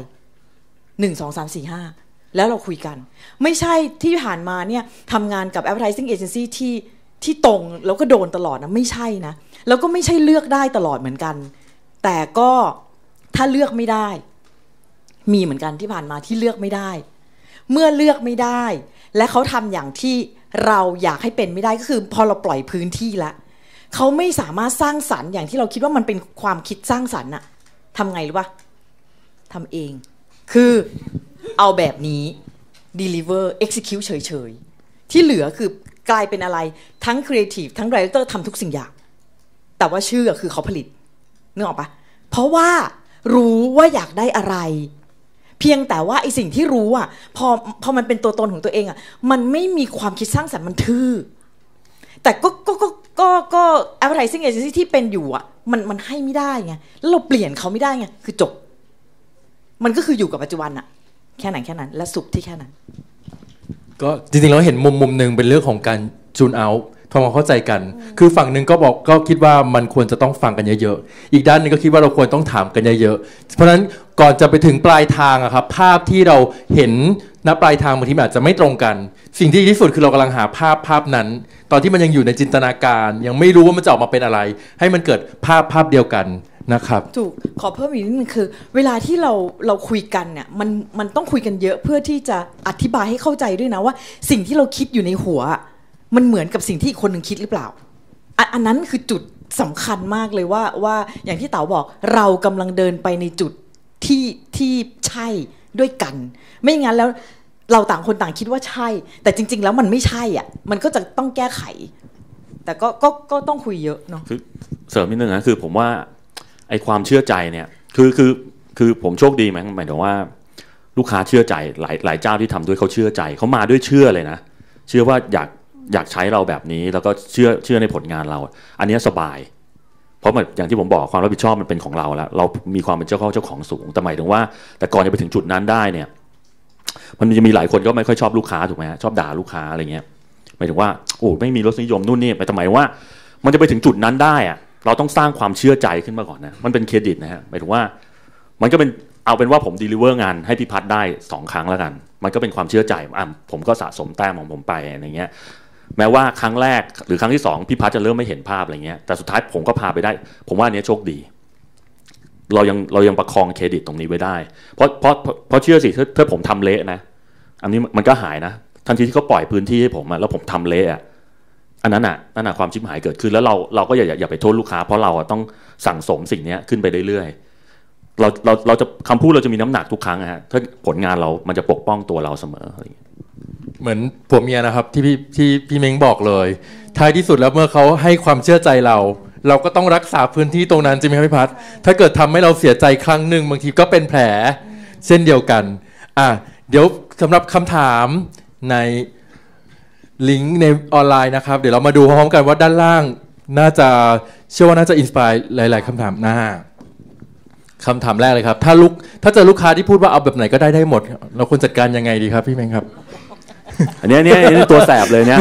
1 2 3 4 5แล้วเราคุยกันไม่ใช่ที่ผ่านมาเนี่ยทำงานกับ advertising agency ที่ตรงแล้วก็โดนตลอดนะไม่ใช่นะแล้วก็ไม่ใช่เลือกได้ตลอดเหมือนกันแต่ก็ถ้าเลือกไม่ได้มีเหมือนกันที่ผ่านมาที่เลือกไม่ได้เมื่อเลือกไม่ได้และเขาทำอย่างที่เราอยากให้เป็นไม่ได้ก็คือพอเราปล่อยพื้นที่แล้วเขาไม่สามารถสร้างสรรค์อย่างที่เราคิดว่ามันเป็นความคิดสร้างสรรค์น่ะทำไงรู้ป่ะทำเองคือเอาแบบนี้ deliver execute เฉยๆที่เหลือคือกลายเป็นอะไรทั้ง creative ทั้ง director ทำทุกสิ่งอย่างแต่ว่าชื่อคือเขาผลิตนึกออกปะเพราะว่ารู้ว่าอยากได้อะไรเพียงแต่ว่าไอสิ่งที่รู้อ่ะพอมันเป็นตัวตนของตัวเองอ่ะมันไม่มีความคิดสร้างสรรค์มันทื่อแต่ก็ advertising agency ที่เป็นอยู่อ่ะมันให้ไม่ได้ไงแล้วเราเปลี่ยนเขาไม่ได้ไงคือจบมันก็คืออยู่กับปัจจุบันอ่ะแค่ไหนแค่นั้นและสุขที่แค่นั้นก็จริงๆเราเห็นมุมหนึ่งเป็นเรื่องของการจูนเอาท์ทำความเข้าใจกันคือฝั่งหนึ่งก็คิดว่ามันควรจะต้องฟังกันเยอะๆอีกด้านนึงก็คิดว่าเราควรต้องถามกันเยอะๆเพราะฉะนั้นก่อนจะไปถึงปลายทางอะครับภาพที่เราเห็นณปลายทางบางทีมันอาจจะไม่ตรงกันสิ่งที่ดีที่สุดคือเรากำลังหาภาพนั้นตอนที่มันยังอยู่ในจินตนาการยังไม่รู้ว่ามันจะออกมาเป็นอะไรให้มันเกิดภาพเดียวกันนะครับถูกขอเพิ่มอีกนิดนึงคือเวลาที่เราคุยกันเนี่ยมันต้องคุยกันเยอะเพื่อที่จะอธิบายให้เข้าใจด้วยนะว่าสิ่งที่เราคิดอยู่ในหัวมันเหมือนกับสิ่งที่อีกคนหนึ่งคิดหรือเปล่าอันนั้นคือจุดสำคัญมากเลยว่าอย่างที่เต๋าบอกเรากำลังเดินไปในจุดที่ใช่ด้วยกันไม่งั้นแล้วเราต่างคนต่างคิดว่าใช่แต่จริงๆแล้วมันไม่ใช่อ่ะมันก็จะต้องแก้ไขแต่ก็ต้องคุยเยอะเนาะคือเสริมนิดนึงนะคือผมว่าไอ้ความเชื่อใจเนี่ยคือผมโชคดีไหมหมายถึงว่าลูกค้าเชื่อใจหลายเจ้าที่ทำด้วยเขาเชื่อใจเขามาด้วยเชื่อเลยนะเชื่อว่าอยากใช้เราแบบนี้แล้วก็เชื่อในผลงานเราอันนี้สบายเพราะอย่างที่ผมบอกความรับผิดชอบมันเป็นของเราแล้วเรามีความเป็นเจ้าของสูงแต่หมายถึงว่าแต่ก่อนจะไปถึงจุดนั้นได้เนี่ยมันจะมีหลายคนก็ไม่ค่อยชอบลูกค้าถูกไหมชอบด่าลูกค้าอะไรเงี้ยหมายถึงว่าโอ้ไม่มีรสนิยมนู่นนี่ไปทำไมว่ามันจะไปถึงจุดนั้นได้อะเราต้องสร้างความเชื่อใจขึ้นมาก่อนนะมันเป็นเครดิตนะฮะหมายถึงว่ามันก็เป็นเอาเป็นว่าผมดีลิเวอร์งานให้พี่พัฒน์ได้2ครั้งแล้วกันมันก็เป็นความเชื่อใจผมก็สะสมแต้มของผมไปอะไรเงี้ยแม้ว่าครั้งแรกหรือครั้งที่2พี่พัฒน์จะเริ่มไม่เห็นภาพอะไรเงี้ยแต่สุดท้ายผมก็พาไปได้ผมว่าอันนี้โชคดีเรายังประคองเครดิตตรงนี้ไว้ได้เพราะเชื่อสิถ้าผมทำเละนะอันนี้มันก็หายนะทันทีที่เขาปล่อยพื้นที่ให้ผมแล้วผมทำเละอันนั้นน่ะความชิบหายเกิดขึ้นแล้วเราก็อย่าไปโทษลูกค้าเพราะเราต้องสั่งสมสิ่งนี้ขึ้นไปเรื่อยๆเราจะคำพูดเราจะมีน้ำหนักทุกครั้งฮะถ้าผลงานเรามันจะปกป้องตัวเราเสมอเหมือนผัวเมียนะครับที่พี่เม้งบอกเลยท้ายที่สุดแล้วเมื่อเขาให้ความเชื่อใจเราก็ต้องรักษาพื้นที่ตรงนั้นจริงไหมครับพี่พัฒน์ถ้าเกิดทำให้เราเสียใจครั้งหนึ่งบางทีก็เป็นแผลเช่นเดียวกันเดี๋ยวสำหรับคำถามในลิงก์ในออนไลน์นะครับเดี๋ยวเรามาดูพร้อมๆกันว่าด้านล่างน่าจะเชื่อว่าน่าจะอินสไปร์หลายๆคำถามคำถามแรกเลยครับถ้าเจอลูกค้าที่พูดว่าเอาแบบไหนก็ได้หมดเราควรจัดการยังไงดีครับพี่เม้งครับอันนี้ตัวแสบเลยเนี่ย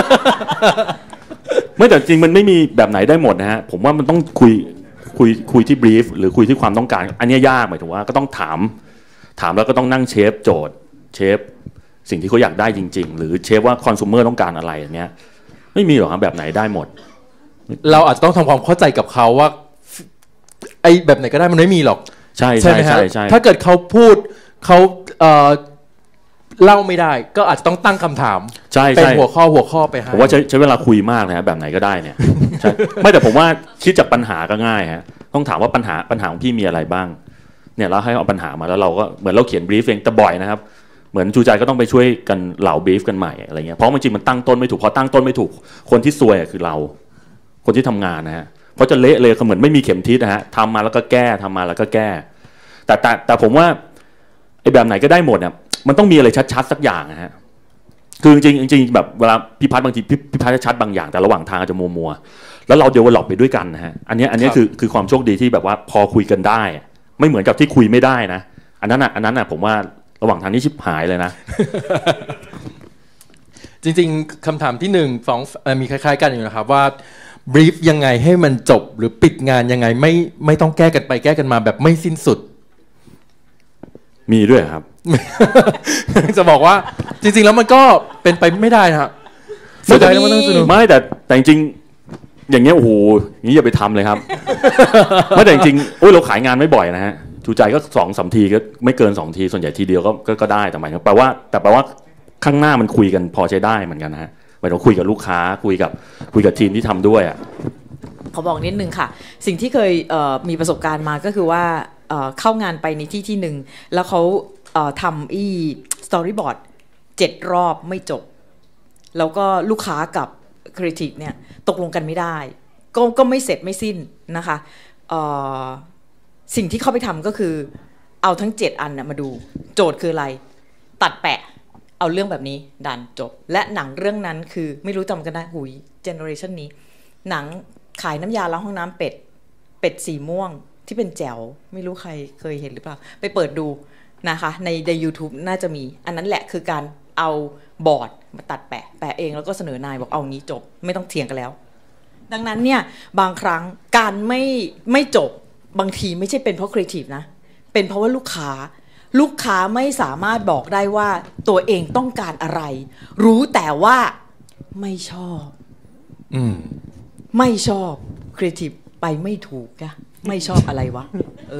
ไม่แต่จริงมันไม่มีแบบไหนได้หมดนะฮะผมว่ามันต้องคุยที่บรีฟหรือคุยที่ความต้องการอันนี้ยากหมายถึงว่าก็ต้องถามแล้วก็ต้องนั่งเชฟโจทย์เชฟสิ่งที่เขาอยากได้จริงๆหรือเชฟว่าคอน sumer ต้องการอะไรอย่างเงี้ยไม่มีหรอกครับแบบไหนได้หมดเราอาจจะต้องทำความเข้าใจกับเขาว่าไอ้แบบไหนก็ได้มันไม่มีหรอกใช่ไหมครับถ้าเกิดเขาพูดเขาเล่าไม่ได้ก็อาจจะต้องตั้งคำถามเป็นหัวข้อไปให้ผมว่าใช้เวลาคุยมากนะแบบไหนก็ได้เนี่ยใช่ไม่แต่ผมว่าคิดจากปัญหาก็ง่ายฮะต้องถามว่าปัญหาของพี่มีอะไรบ้างเนี่ยเราให้เอาปัญหามาแล้วเราก็เหมือนเราเขียนบรีฟเองแต่บ่อยนะครับเหมือนจูใจก็ต้องไปช่วยกันเหล่าบรีฟกันใหม่อะไรเงี้ยเพราะจริงมันตั้งต้นไม่ถูกพอตั้งต้นไม่ถูกคนที่ซวยคือเราคนที่ทำงานนะฮะเพราะจะเละเลยเหมือนไม่มีเข็มทิศนะฮะทำมาแล้วก็แก้ทำมาแล้วก็แก้แต่ผมว่าไอ้แบบไหนก็ได้หมดเนี่ยมันต้องมีอะไรชัดๆสักอย่างนะฮะคือจริงๆแบบเวลาพี่พัฒน์บางทีพี่พัฒน์จะชัดบางอย่างแต่ระหว่างทางอาจจะมัวๆแล้วเราเดเวลลอปไปด้วยกันนะฮะอันนี้คือความโชคดีที่แบบว่าพอคุยกันได้ไม่เหมือนกับที่คุยไม่ได้นะอันนั้นผมว่าระหว่างทางนี้ชิบหายเลยนะจริงๆคำถามที่หนึ่งฟ้องมีคล้ายๆกันอยู่นะครับว่าบรีฟยังไงให้มันจบหรือปิดงานยังไงไม่ต้องแก้กันไปแก้กันมาแบบไม่สิ้นสุดมีด้วยครับจะบอกว่าจริงๆแล้วมันก็เป็นไปไม่ได้นะครับสุดท้ายแล้วมันต้องสนุกไม่แต่จริงๆอย่างเงี้ยโอ้โหงี้อย่าไปทำเลยครับ ไม่แต่จริงๆเราขายงานไม่บ่อยนะฮะจูใจก็2-3 ทีก็ไม่เกิน2 ทีส่วนใหญ่ทีเดียวก็ได้แต่หมายถึงแปลว่าข้างหน้ามันคุยกันพอใช้ได้เหมือนกันนะฮะหมายถึงคุยกับลูกค้าคุยกับทีมที่ทำด้วยอ่ะขอบอกนิดนึงค่ะสิ่งที่เคยมีประสบการณ์มาก็คือว่าเข้างานไปในที่หนึ่งแล้วเขาทำสตอรี่บอร์ด7 รอบไม่จบแล้วก็ลูกค้ากับครีเอทีฟเนี่ยตกลงกันไม่ได้ก็ไม่เสร็จไม่สิ้นนะคะสิ่งที่เข้าไปทำก็คือเอาทั้ง7 อันมาดูโจทย์คืออะไรตัดแปะเอาเรื่องแบบนี้ดันจบและหนังเรื่องนั้นคือไม่รู้จำกันได้หุยเจเนอเรชันนี้หนังขายน้ำยาล้างห้องน้ำเป็ดสีม่วงที่เป็นแจ๋วไม่รู้ใครเคยเห็นหรือเปล่าไปเปิดดูนะคะใน YouTube น่าจะมีอันนั้นแหละคือการเอาบอร์ดมาตัดแปะเองแล้วก็เสนอนายบอกเอางี้จบไม่ต้องเถียงกันแล้วดังนั้นเนี่ยบางครั้งการไม่จบบางทีไม่ใช่เป็นเพราะครีเอทีฟนะเป็นเพราะว่าลูกค้าไม่สามารถบอกได้ว่าตัวเองต้องการอะไรรู้แต่ว่าไม่ชอบไม่ชอบครีเอทีฟไปไม่ถูกอะไม่ชอบอะไรวะ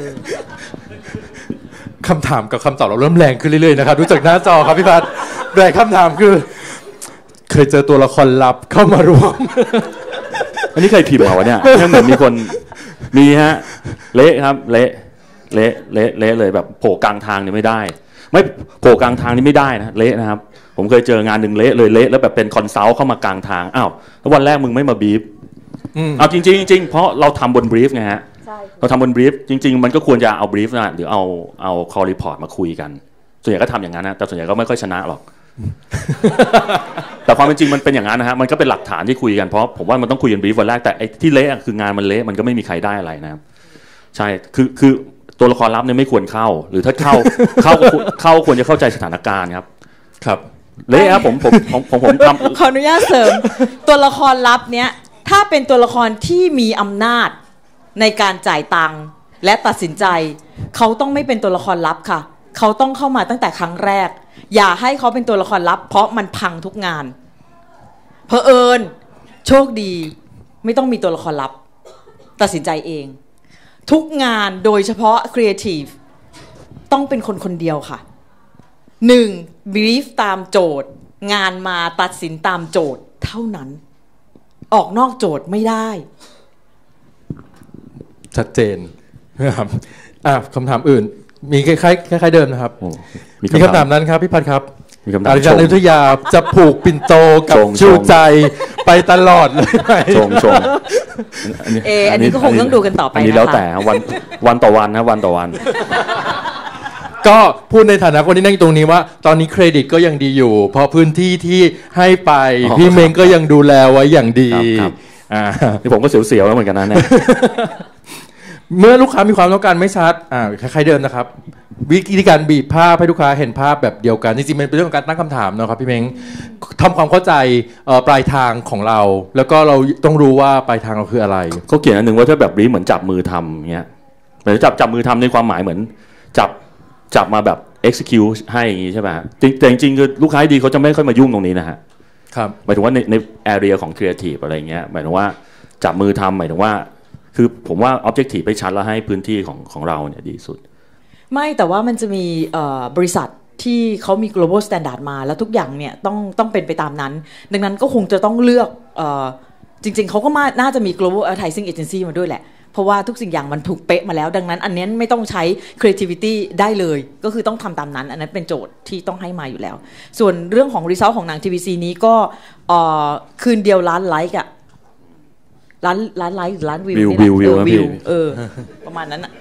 คำถามกับคำตอบเราเริ่มแรงขึ้นเรื่อยๆนะครับดูจากหน้าจอครับพี่พัฒน์แรงคำถามคือเคยเจอตัวละครลับเข้ามารวมอันนี้ใครพิมพ์มาวะเนี่ยเหมือนมีคนมีฮะเละครับเละเลยแบบโผล่กลางทางนี่ไม่ได้ไม่โผล่กลางทางนี่ไม่ได้นะเละนะครับผมเคยเจองานหนึ่งเละเลยเละแล้วแบบเป็นคอนซัลท์เข้ามากลางทางอ้าวแล้ววันแรกมึงไม่มาบีฟเอาจริงเพราะเราทำบนบรีฟไงฮะเราทำบนบรีฟจริงๆมันก็ควรจะเอาบรีฟนะหรือเอาคอลรีพอร์ตมาคุยกันส่วนใหญ่ก็ทำอย่างนั้นนะแต่ส่วนใหญ่ก็ไม่ค่อยชนะหรอก แต่ความเป็นจริงมันเป็นอย่างนั้นนะฮะมันก็เป็นหลักฐานที่คุยกันเพราะผมว่ามันต้องคุยกันบรีฟวันแรกแต่ไอ้ที่เละคืองานมันเละมันก็ไม่มีใครได้อะไรนะครับใช่คือตัวละครลับเนี่ยไม่ควรเข้าหรือถ้าเข้าควรจะเข้าใจสถานการณ์ครับเละครับผมทำขออนุญาตเสริมตัวละครลับเนี้ยถ้าเป็นตัวละครที่มีอำนาจในการจ่ายตังค์และตัดสินใจเขาต้องไม่เป็นตัวละครลับค่ะเขาต้องเข้ามาตั้งแต่ครั้งแรกอย่าให้เขาเป็นตัวละครลับเพราะมันพังทุกงานเผอิญโชคดีไม่ต้องมีตัวละครลับตัดสินใจเองทุกงานโดยเฉพาะครีเอทีฟต้องเป็นคนเดียวค่ะ 1. บรีฟตามโจทย์งานมาตัดสินตามโจทย์เท่านั้นออกนอกโจทย์ไม่ได้ชัดเจนนะครับคำถามอื่นมีคล้ายเดิมนะครับมีคำถามนั้นครับพี่พัฒน์ครับอาจารย์อยุธยาจะผูกปิ่นโตกับชูใจไปตลอดเลยไหมชงอันนี้ก็คงต้องดูกันต่อไปนะคะอันนี้แล้วแต่วันต่อวันนะวันต่อวันก็พูดในฐานะคนที่นั่งตรงนี้ว่าตอนนี้เครดิตก็ยังดีอยู่เพราะพื้นที่ที่ให้ไปพี่เมงก็ยังดูแลไว้อย่างดีนี่ผมก็เสียวๆแล้วเหมือนกันนะเนี่ยเมื่อลูกค้ามีความต้องการไม่ชัดคล้ายๆเดิมนะครับวิธีการบีบภาพให้ลูกค้าเห็นภาพแบบเดียวกันจริงๆมันเป็นเรื่องของการตั้งคำถามนะครับพี่เม้งทำความเข้าใจปลายทางของเราแล้วก็เราต้องรู้ว่าปลายทางเราคืออะไรเขาเขียนอันหนึ่งว่าถ้าแบบนี้เหมือนจับมือทำเงี้ยเหมือนจับมือทำในความหมายเหมือนจับมาแบบ execute ให้อย่างงี้ใช่ไหมแต่จริงๆคือลูกค้าดีเขาจะไม่ค่อยมายุ่งตรงนี้นะฮะครับหมายถึงว่าใน area ของ creative อะไรเงี้ยหมายถึงว่าจับมือทำหมายถึงว่าคือผมว่า objective ไปชัดแล้วให้พื้นที่ของเราเนี่ยดีสุดไม่แต่ว่ามันจะมีบริษัทที่เขามี global standard มาแล้วทุกอย่างเนี่ยต้องเป็นไปตามนั้นดังนั้นก็คงจะต้องเลือกจริงๆเขาก็น่าจะมี global advertising agency มาด้วยแหละเพราะว่าทุกสิ่งอย่างมันถูกเป๊ะมาแล้วดังนั้นอันนี้ไม่ต้องใช้ creativity ได้เลยก็คือต้องทำตามนั้นอันนั้นเป็นโจทย์ที่ต้องให้มาอยู่แล้วส่วนเรื่องของ result ของหนัง TVC นี้ก็คืนเดียวล้านไลค์อะล้านไลค์หรือล้านวิวประมาณนั้นอ่ะ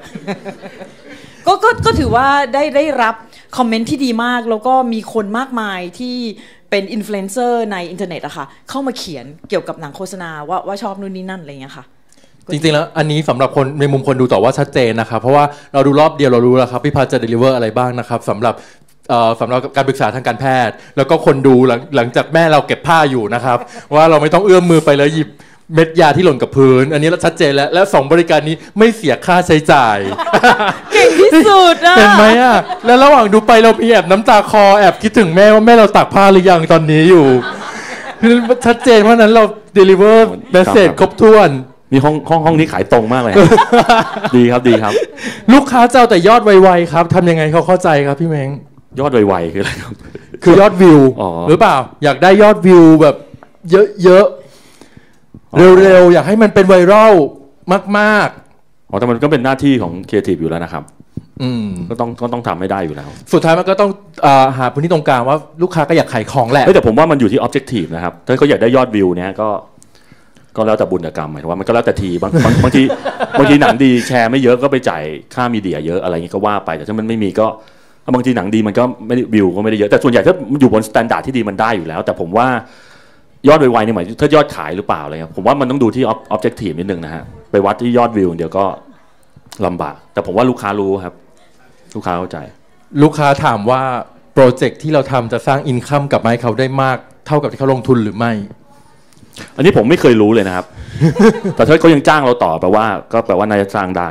ก็ถือว่าได้รับคอมเมนต์ที่ดีมากแล้วก็มีคนมากมายเป็นอินฟลูเอนเซอร์ในอินเทอร์เน็ตอะค่ะเข้ามาเขียนเกี่ยวกับหนังโฆษณาว่าชอบนู่นนี่นั่นอะไรเงี้ยค่ะจริงๆแล้วอันนี้สำหรับคนในมุมคนดูต่อว่าชัดเจนนะครับเพราะว่าเราดูรอบเดียวเรารู้แล้วครับพี่พัชจะเดลิเวอร์อะไรบ้างนะครับสำหรับการปรึกษาทางการแพทย์แล้วก็คนดูหลังจากแม่เราเก็บผ้าอยู่นะครับว่าเราไม่ต้องเอื้อมมือไปแล้วหยิบเม็ดยาที่หล่นกับพื้นอันนี้เราชัดเจนแล้วและ2บริการนี้ไม่เสียค่าใช้จ่ายเก่งที่สุดอะเห็นไหมอะแล้วระหว่างดูไปเรามีแอบน้ำตาคอแอบคิดถึงแม่ว่าแม่เราตากผ้าหรือยังตอนนี้อยู่ชัดเจนเพราะนั้นเราเดลิเวอร์เมสเสจครบถ้วนมีห้องนี้ขายตรงมากเลย ดีครับดีครับลูกค้าเจ้าแต่ยอดไวๆครับทำยังไงเขาเข้าใจครับพี่เม้งยอดไวๆคืออะไรครับคือยอดวิวหรือเปล่าอยากได้ยอดวิวแบบเยอะๆเร็วๆอยากให้มันเป็นไวรัลมากๆแต่มันก็เป็นหน้าที่ของครีเอทีฟอยู่แล้วนะครับก็ต้องทำให้ได้อยู่แล้วสุดท้ายมันก็ต้องหาพื้นที่ตรงกลางว่าลูกค้าก็อยากขายของแหละแต่ผมว่ามันอยู่ที่ objective นะครับถ้าเขาอยากได้ยอดวิวเนี่ยก็แล้วแต่บุญกรรมหมายถึงว่ามันก็แล้วแต่ทีบางทีหนังดีแชร์ไม่เยอะก็ไปจ่ายค่ามีเดียเยอะอะไรอย่างนี้ก็ว่าไปแต่ถ้ามันไม่มีก็บางทีหนังดีมันก็ไม่ได้วิวก็ไม่ได้เยอะแต่ส่วนใหญ่ถ้ามันอยู่บนมาตรฐานที่ดีมันได้อยู่แล้วแต่ผมว่ายอดไวๆนี่หมายถ้ายอดขายหรือเปล่าอะไรเงี้ยผมว่ามันต้องดูที่ objective นิดนึงนะฮะไปวัดที่ยอดวิวเดี๋ยวก็ลำบากแต่ผมว่าลูกค้ารู้ครับลูกค้าเข้าใจลูกค้าถามว่าโปรเจกต์ที่เราทำจะสร้างอินคัมกลับมาให้เขาได้มากเท่ากับที่เขาลงทุนหรือไม่อันนี้ผมไม่เคยรู้เลยนะครับ แต่ถ้าเขายังจ้างเราต่อแปลว่าน่าจะสร้างได้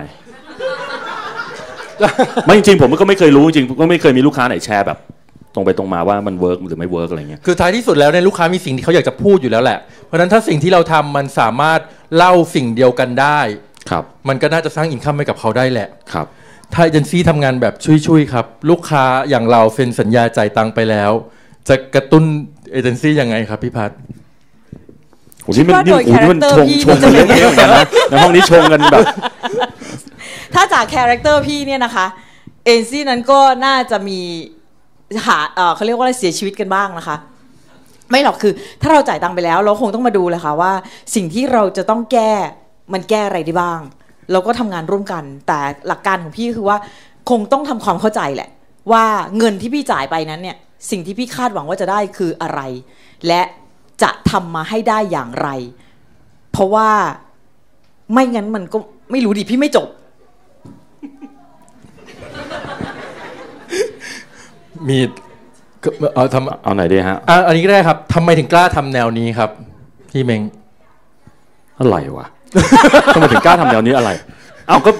ไม่จริงผมก็ไม่เคยรู้จริงก็ไม่เคยมีลูกค้าไหนแชร์แบบตรงไปตรงมาว่ามันเวิร์กหรือไม่เวิร์กอะไรเงี้ยคือท้ายที่สุดแล้วเนี่ยลูกค้ามีสิ่งที่เขาอยากจะพูดอยู่แล้วแหละเพราะฉะนั้นถ้าสิ่งที่เราทำมันสามารถเล่าสิ่งเดียวกันได้ครับมันก็น่าจะสร้างอินคัมให้กับเขาได้แหละครับถ้าเอเจนซี่ทำงานแบบช่วยๆครับลูกค้าอย่างเราเซ็นสัญญาจ่ายตังค์ไปแล้วจะกระตุ้นเอเจนซี่ยังไงครับพี่พัฒน์นี่มันชงกันเยอะๆเหมือนกันนะในห้องนี้ชงกันแบบถ้าจากคาแรคเตอร์พี่เนี่ยนะคะเอเจนซี่นั้นก็น่าจะมีเขาเรียกว่าอะไรเสียชีวิตกันบ้างนะคะไม่หรอกคือถ้าเราจ่ายตังค์ไปแล้วเราคงต้องมาดูเลยค่ะว่าสิ่งที่เราจะต้องแก้มันแก้อะไรได้บ้างเราก็ทำงานร่วมกันแต่หลักการของพี่คือว่าคงต้องทำความเข้าใจแหละว่าเงินที่พี่จ่ายไปนั้นเนี่ยสิ่งที่พี่คาดหวังว่าจะได้คืออะไรและจะทำมาให้ได้อย่างไรเพราะว่าไม่งั้นมันก็ไม่รู้ดิพี่ไม่จบมีเอาไหนดีฮะอันนี้ก็ได้ครับทำไมถึงกล้าทำแนวนี้ครับพี่เม้งอะไรวะ ทำไมถึงกล้าทำแนวนี้อะไรเอาก็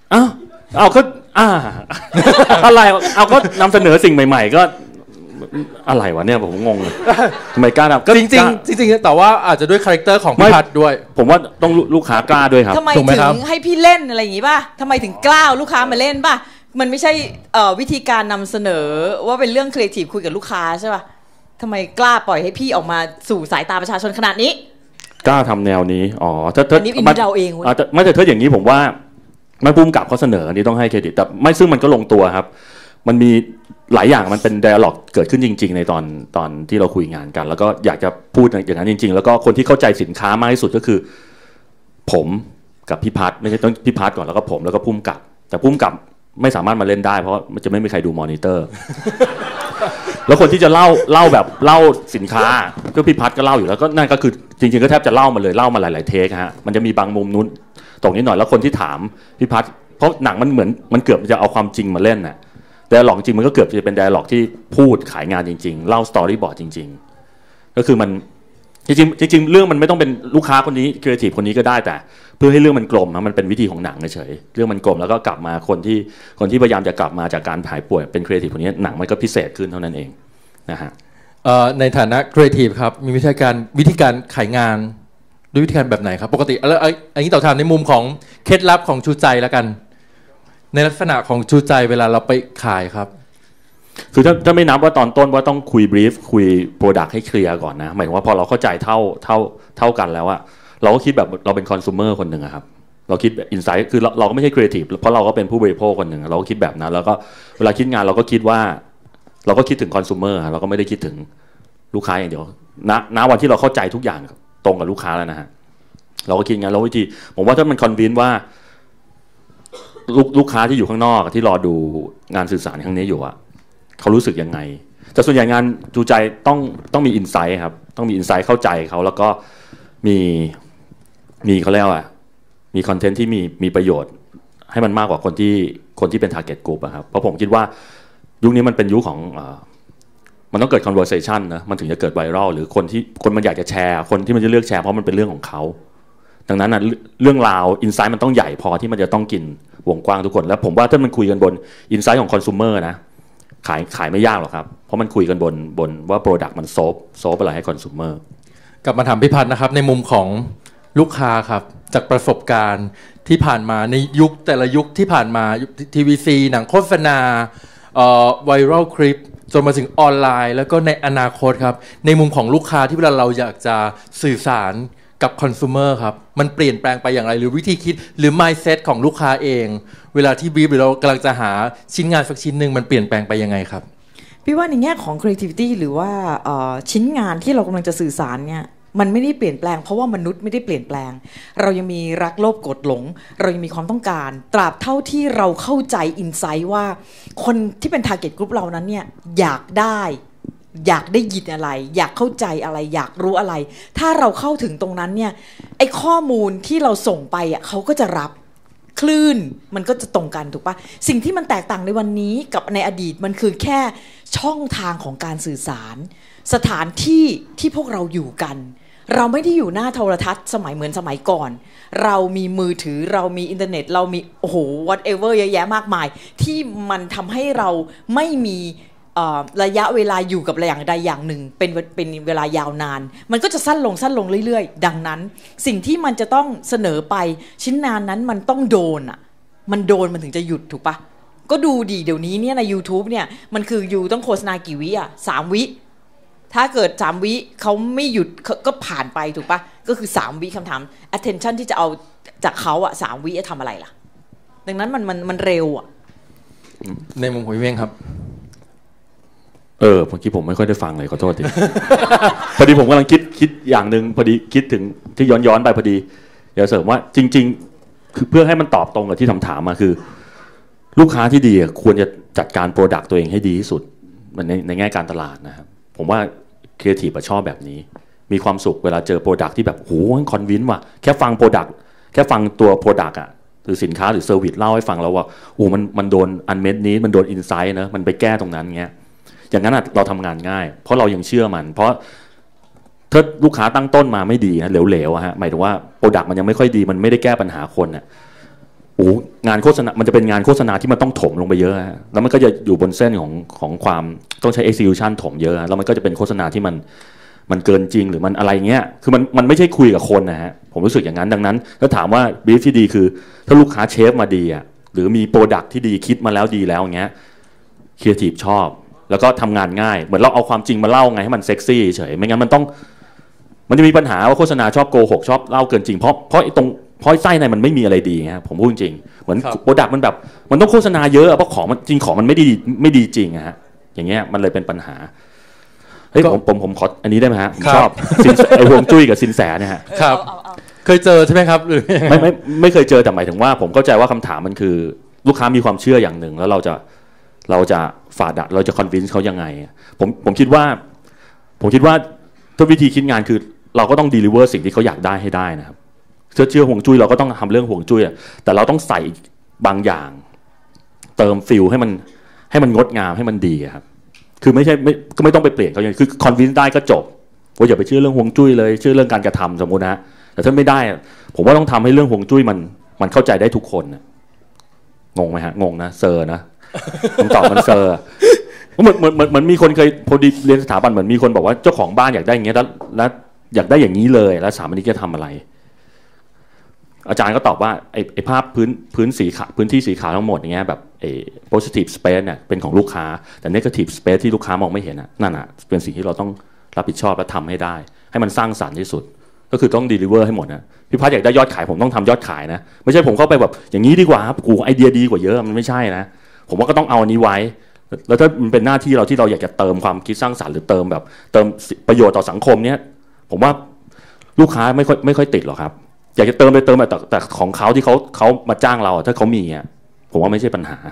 อะไรเอาก็นำเสนอสิ่งใหม่ๆก็อะไรวะเนี่ยผมงงเลยทำไมกล้าทำจริงแต่ว่าอาจจะด้วยคาแรคเตอร์ของพี่พัฒน์ด้วยผมว่าต้องลูกค้ากล้าด้วยครับทำไมถึงให้พี่เล่นอะไรอย่างงี้ป่ะทำไมถึงกล้าลูกค้ามาเล่นป่ะมันไม่ใช่วิธีการนำเสนอว่าเป็นเรื่องครีเอทีฟคุยกับลูกค้าใช่ป่ะทำไมกล้าปล่อยให้พี่ออกมาสู่สายตาประชาชนขนาดนี้กล้าทำแนวนี้ถ้าอันนี้อินเราเองไม่แต่ถ้าอย่างนี้ผมว่ามันภูมิกับเขาเสนออันนี้ต้องให้เครดิตแต่ไม่ซึ่งมันก็ลงตัวครับมันมีหลายอย่างมันเป็น dialog เกิดขึ้นจริงๆในตอนที่เราคุยงานกันแล้วก็อยากจะพูดอย่างนั้นจริงๆแล้วก็คนที่เข้าใจสินค้ามากที่สุดก็คือผมกับพี่พัฒน์ไม่ใช่ต้องพี่พัฒน์ก่อนแล้วก็ผมแล้วก็ภูมิกับแต่ภูมิกับไม่สามารถมาเล่นได้เพราะมันจะไม่มีใครดูมอนิเตอร์ แล้วคนที่จะเล่าแบบเล่าสินค้าก็พี่พัฒน์ก็เล่าอยู่แล้วก็นั่นก็คือจริงๆก็แทบจะเล่ามาหลายๆเทคฮะมันจะมีบางมุมนู้นตรงนี้หน่อยแล้วคนที่ถามพี่พัฒน์เพราะหนังมันเหมือนมันเกือบจะเอาความจริงมาเล่นน่ะไดอะล็อกจริงมันก็เกือบจะเป็นไดอะล็อกที่พูดขายงานจริงๆเล่าสตอรี่บอร์ดจริงๆก็คือมันจริงเรื่องมันไม่ต้องเป็นลูกค้าคนนี้ครีเอทีฟคนนี้ก็ได้แต่เพื่อให้เรื่องมันกลมมันเป็นวิธีของหนังเฉยเรื่องมันกลมแล้วก็กลับมาคนที่พยายามจะกลับมาจากการหายป่วยเป็นครีเอทีฟคนนี้หนังมันก็พิเศษขึ้นเท่านั้นเองนะฮะในฐานะครีเอทีฟครับมีวิธีการขายงานด้วยวิธีการแบบไหนครับปกติแล้วอันนี้ต่อถามในมุมของเคล็ดลับของชูใจแล้วกันในลักษณะของชูใจเวลาเราไปขายครับคือถ้าไม่นับว่าตอนต้นว่าต้องคุยบรีฟคุยโปรดักต์ให้เคลียร์ก่อนนะหมายถึงว่าพอเราเข้าใจเท่ากันแล้วอะเราก็คิดแบบเราเป็นคอน sumer คนหนึ่งครับเราคิดอินไซต์คือเราก็ไม่ใช่ครีเอทีฟเพราะเราก็เป็นผู้บริโภคคนหนึ่งเราก็คิดแบบนั้นแล้วก็เวลาคิดงานเราก็คิดว่าเราก็คิดถึงคอน sumer เราก็ไม่ได้คิดถึงลูกค้าอย่างเดียวณวันที่เราเข้าใจทุกอย่างตรงกับลูกค้าแล้วนะฮะเราก็คิดงานแล้ววิธีผมว่าถ้ามันคอนวินว่าลูกค้าที่อยู่ข้างนอกที่รอดูงานสื่อสารครั้งนี้อยู่อะเขารู้สึกยังไงแต่ส่วนใหญ่งานจูใจต้องมีอินไซต์ครับต้องมีอินไซต์เข้าใจเขาแล้วก็มีเขาเรียกว่ามีคอนเทนต์ที่มีประโยชน์ให้มันมากกว่าคนที่เป็น target group อะครับเพราะผมคิดว่ายุคนี้มันเป็นยุคของมันต้องเกิด conversation นะมันถึงจะเกิดไวรัลหรือคนมันอยากจะแชร์คนที่มันจะเลือกแชร์เพราะมันเป็นเรื่องของเขาดังนั้นนะเรื่องราวอินไซต์มันต้องใหญ่พอที่มันจะต้องกินวงกว้างทุกคนแล้วผมว่าถ้ามันคุยกันบนอินไซต์ของคอน sumer นะขายไม่ยากหรอกครับเพราะมันคุยกันบนว่า product มันโซฟอะไรให้คอน sumer กลับมาถามพี่พัฒน์นะครับในมุมของลูกค้าครับจากประสบการณ์ที่ผ่านมาในยุคแต่ละยุคที่ผ่านมาทีวีซีหนังโฆษณาไวรัลคลิปจนมาถึงออนไลน์แล้วก็ในอนาคตครับในมุมของลูกค้าที่เวลาเราอยากจะสื่อสารกับคอน sumer ครับมันเปลี่ยนแปลงไปอย่างไรหรือวิธีคิดหรือ mindset ของลูกค้าเองเวลาที่บีฟหรือเรากำลังจะหาชิ้นงานสักชิ้นหนึ่งมันเปลี่ยนแปลงไปยังไงครับพี่ว่าในแง่ของ creativity หรือว่าชิ้นงานที่เรากำลังจะสื่อสารเนี่ยมันไม่ได้เปลี่ยนแปลงเพราะว่ามนุษย์ไม่ได้เปลี่ยนแปลงเรายังมีรักโลภโกรธหลงเรายังมีความต้องการตราบเท่าที่เราเข้าใจอินไซต์ว่าคนที่เป็น target group เรานั้นเนี่ยอยากได้ยินอะไรอยากเข้าใจอะไรอยากรู้อะไรถ้าเราเข้าถึงตรงนั้นเนี่ยไอ้ข้อมูลที่เราส่งไปอ่ะเขาก็จะรับคลื่นมันก็จะตรงกันถูกปะสิ่งที่มันแตกต่างในวันนี้กับในอดีตมันคือแค่ช่องทางของการสื่อสารสถานที่ที่พวกเราอยู่กันเราไม่ได้อยู่หน้าโทรทัศน์เหมือนสมัยก่อนเรามีมือถือเรามีอินเทอร์เน็ตเรามีโอ้โห whatever เยอะแยะมากมายที่มันทำให้เราไม่มีระยะเวลาอยู่กับอย่างใดอย่างหนึ่งเป็นเวลายาวนานมันก็จะสั้นลงเรื่อยๆดังนั้นสิ่งที่มันจะต้องเสนอไปชิ้นงานนั้นมันต้องโดนอ่ะมันโดนมันถึงจะหยุดถูกปะก็ดูดีเดี๋ยวนี้เนี่ยใน YouTube เนี่ยมันคืออยู่ต้องโฆษณากี่วิอ่ะ3 วิถ้าเกิด3 วิเขาไม่หยุดก็ผ่านไปถูกปะก็คือ3 วิคำถาม attention ที่จะเอาจากเขาอ่ะ3 วิจะทำอะไรล่ะดังนั้นมันเร็วอ่ะในมุมของพี่เม้งครับเมื่อกี้ผมไม่ค่อยได้ฟังเลยขอโทษที พอดีผมกำลังคิดอย่างหนึ่งพอดีคิดถึงที่ย้อนไปพอดีเดี๋ยวเสริมว่าจริงๆคือเพื่อให้มันตอบตรงกับที่ถามมาคือลูกค้าที่ดีควรจะจัดการโปรดักต์ตัวเองให้ดีที่สุดในแง่การตลาดนะครับผมว่าครีเอทีฟชอบแบบนี้มีความสุขเวลาเจอโปรดักต์ที่แบบโหคอนวินส์ว่ะแค่ฟังโปรดักต์แค่ฟังตัวโปรดักต์อ่ะหรือสินค้าหรือเซอร์วิสเล่าให้ฟังแล้วว่าโอ้มันโดนอันเมดนี้มันโดนอินไซต์นะมันไปแก้ตรงนั้นเงี้ยอย่างนั้นเราทำงานง่ายเพราะเรายังเชื่อมันเพราะถ้าลูกค้าตั้งต้นมาไม่ดีนะเหลวๆฮะหมายถึงว่าโปรดักต์มันยังไม่ค่อยดีมันไม่ได้แก้ปัญหาคนอ่ะโอ้งานโฆษณามันจะเป็นงานโฆษณาที่มันต้องถมลงไปเยอะฮะแล้วมันก็จะอยู่บนเส้นของความต้องใช้ execution ถมเยอะแล้วมันก็จะเป็นโฆษณาที่มันเกินจริงหรือมันอะไรเงี้ยคือมันไม่ใช่คุยกับคนนะฮะผมรู้สึกอย่างนั้นดังนั้นถ้าถามว่าบีฟที่ดีคือถ้าลูกค้าเชฟมาดีอ่ะหรือมีโปรดักต์ที่ดีคิดมาแล้วดีแล้วอย่างเงี้ยครีเอทีฟชอบแล้วก็ทำงานง่ายเหมือนเราเอาความจริงมาเล่าไงให้มันเซ็กซี่เฉยไม่งั้นมันจะมีปัญหาว่าโฆษณาชอบโกหกชอบเล่าเกินจริงเพราะไส้ในมันไม่มีอะไรดีไงผมพูดจริงเหมือนโปรดักต์มันแบบมันต้องโฆษณาเยอะเพราะของมันจริงของมันไม่ดีจริงฮะอย่างเงี้ยมันเลยเป็นปัญหาเฮ้ยผมขออันนี้ได้ไหมฮะผมชอบไอ้ฮวงจุ้ยกับสินแสเนี่ยฮะครับเคยเจอใช่ไหมครับหรือไม่เคยเจอแต่หมายถึงว่าผมเข้าใจว่าคำถามมันคือลูกค้ามีความเชื่ออย่างหนึ่งแล้วเราจะฝ่าด่านเราจะคอนวินส์เขายังไงผมคิดว่าถ้าวิธีคิดงานคือเราก็ต้องดีลิเวอร์สิ่งที่เขาอยากได้ให้ได้นะครับเชื่อห่วงจุ้ยเราก็ต้องทำเรื่องห่วงจุ้ยแต่เราต้องใส่บางอย่างเติมฟิลให้มันงดงามให้มันดีครับคือก็ไม่ต้องไปเปลี่ยนเขาอย่างคือคอนวินส์ได้ก็จบว่าอย่าไปเชื่อเรื่องห่วงจุ้ยเลยเชื่อเรื่องการกระทำสมมุตินะแต่ถ้าไม่ได้ผมว่าต้องทำให้เรื่องห่วงจุ้ยมันเข้าใจได้ทุกคนงงไหมฮะงงนะเซอร์นะผมตอบมันเซอร์เหมือนมีคนเคยพอดีเรียนสถาบันเหมือนมีคนบอกว่าเจ้าของบ้านอยากได้อย่างเงี้ยแล้วอยากได้อย่างนี้เลยแล้วสถาปนิกจะทำอะไรอาจารย์ก็ตอบว่าไอ้ภาพพื้นที่สีขาวทั้งหมดอย่างเงี้ยแบบpositive space เนี่ยเป็นของลูกค้าแต่ negative space ที่ลูกค้ามองไม่เห็นนั่นเป็นสิ่งที่เราต้องรับผิดชอบและทำให้ได้ให้มันสร้างสรรค์ที่สุดก็คือต้อง deliver ให้หมดนะพี่พัฒน์อยากได้ยอดขายผมต้องทำยอดขายนะไม่ใช่ผมเข้าไปแบบอย่างนี้ดีกว่าครับกูไอเดียดีกว่าเยอะมันไม่ใช่นะผมว่าก็ต้องเอาอันนี้ไว้แล้วถ้ามันเป็นหน้าที่เราที่เราอยากจะเติมความคิดสร้างสรรค์หรือเติมประโยชน์ต่อสังคมเนี้ยผมว่าลูกค้าไม่ค่อยติดหรอกครับอยากจะเติมแต่ของเขาที่เขามาจ้างเราถ้าเขามีผมว่าไม่ใช่ปัญหา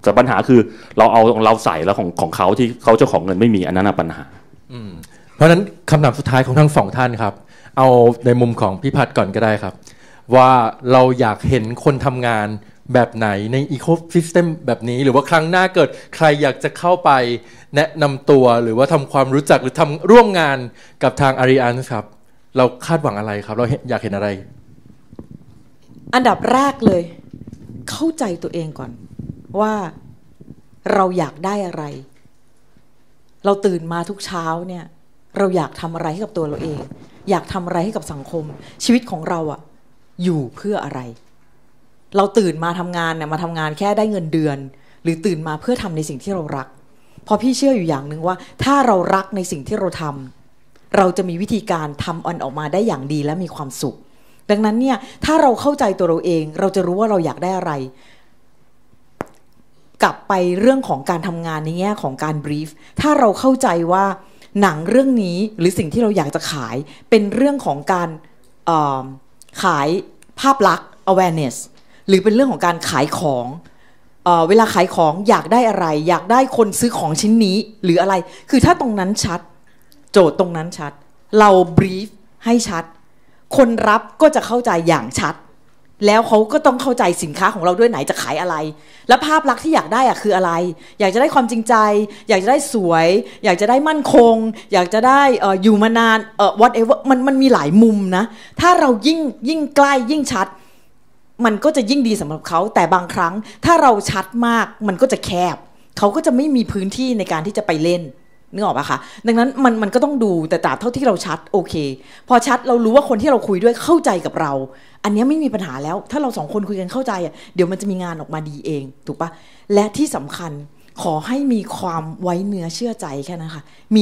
แต่ปัญหาคือเราเอาของเราใส่แล้วของเขาที่เขาเจ้าของเงินไม่มีอันนั้นปัญหาเพราะฉะนั้นคำถามสุดท้ายของทั้งสองท่านครับเอาในมุมของพี่พัฒน์ก่อนก็ได้ครับว่าเราอยากเห็นคนทำงานแบบไหนในอีโคซิสเต็มแบบนี้หรือว่าครั้งหน้าเกิดใครอยากจะเข้าไปแนะนำตัวหรือว่าทำความรู้จักหรือทำร่วมงานกับทาง Allianz ครับเราคาดหวังอะไรครับเราอยากเห็นอะไรอันดับแรกเลยเข้าใจตัวเองก่อนว่าเราอยากได้อะไรเราตื่นมาทุกเช้าเนี่ยเราอยากทำอะไรให้กับตัวเราเองอยากทำอะไรให้กับสังคมชีวิตของเราอะอยู่เพื่ออะไรเราตื่นมาทำงานเนี่ยมาทำงานแค่ได้เงินเดือนหรือตื่นมาเพื่อทำในสิ่งที่เรารักเพราะพี่เชื่ออยู่อย่างหนึ่งว่าถ้าเรารักในสิ่งที่เราทำเราจะมีวิธีการทำออกมาได้อย่างดีและมีความสุขดังนั้นเนี่ยถ้าเราเข้าใจตัวเราเองเราจะรู้ว่าเราอยากได้อะไรกลับไปเรื่องของการทำงานในแง่ของการบรีฟถ้าเราเข้าใจว่าหนังเรื่องนี้หรือสิ่งที่เราอยากจะขายเป็นเรื่องของการขายภาพลักษณ์ awareness หรือเป็นเรื่องของการขายของเวลาขายของอยากได้อะไรอยากได้คนซื้อของชิ้นนี้หรืออะไรคือถ้าตรงนั้นชัดโจทย์ตรงนั้นชัดเราบรีฟให้ชัดคนรับก็จะเข้าใจอย่างชัดแล้วเขาก็ต้องเข้าใจสินค้าของเราด้วยไหนจะขายอะไรและภาพลักษณ์ที่อยากได้อะคืออะไรอยากจะได้ความจริงใจอยากจะได้สวยอยากจะได้มั่นคงอยากจะได้อยู่มานานwhatever มันมีหลายมุมนะถ้าเรายิ่งใกล้ยิ่งชัดมันก็จะยิ่งดีสำหรับเขาแต่บางครั้งถ้าเราชัดมากมันก็จะแคบเขาก็จะไม่มีพื้นที่ในการที่จะไปเล่นนึกออกปะคะดังนั้นมันก็ต้องดูแต่ตราบเท่าที่เราชัดโอเคพอชัดเรารู้ว่าคนที่เราคุยด้วยเข้าใจกับเราอันนี้ไม่มีปัญหาแล้วถ้าเราสองคนคุยกันเข้าใจเดี๋ยวมันจะมีงานออกมาดีเองถูกปะและที่สำคัญขอให้มีความไว้เนื้อเชื่อใจแค่นั้นค่ะมี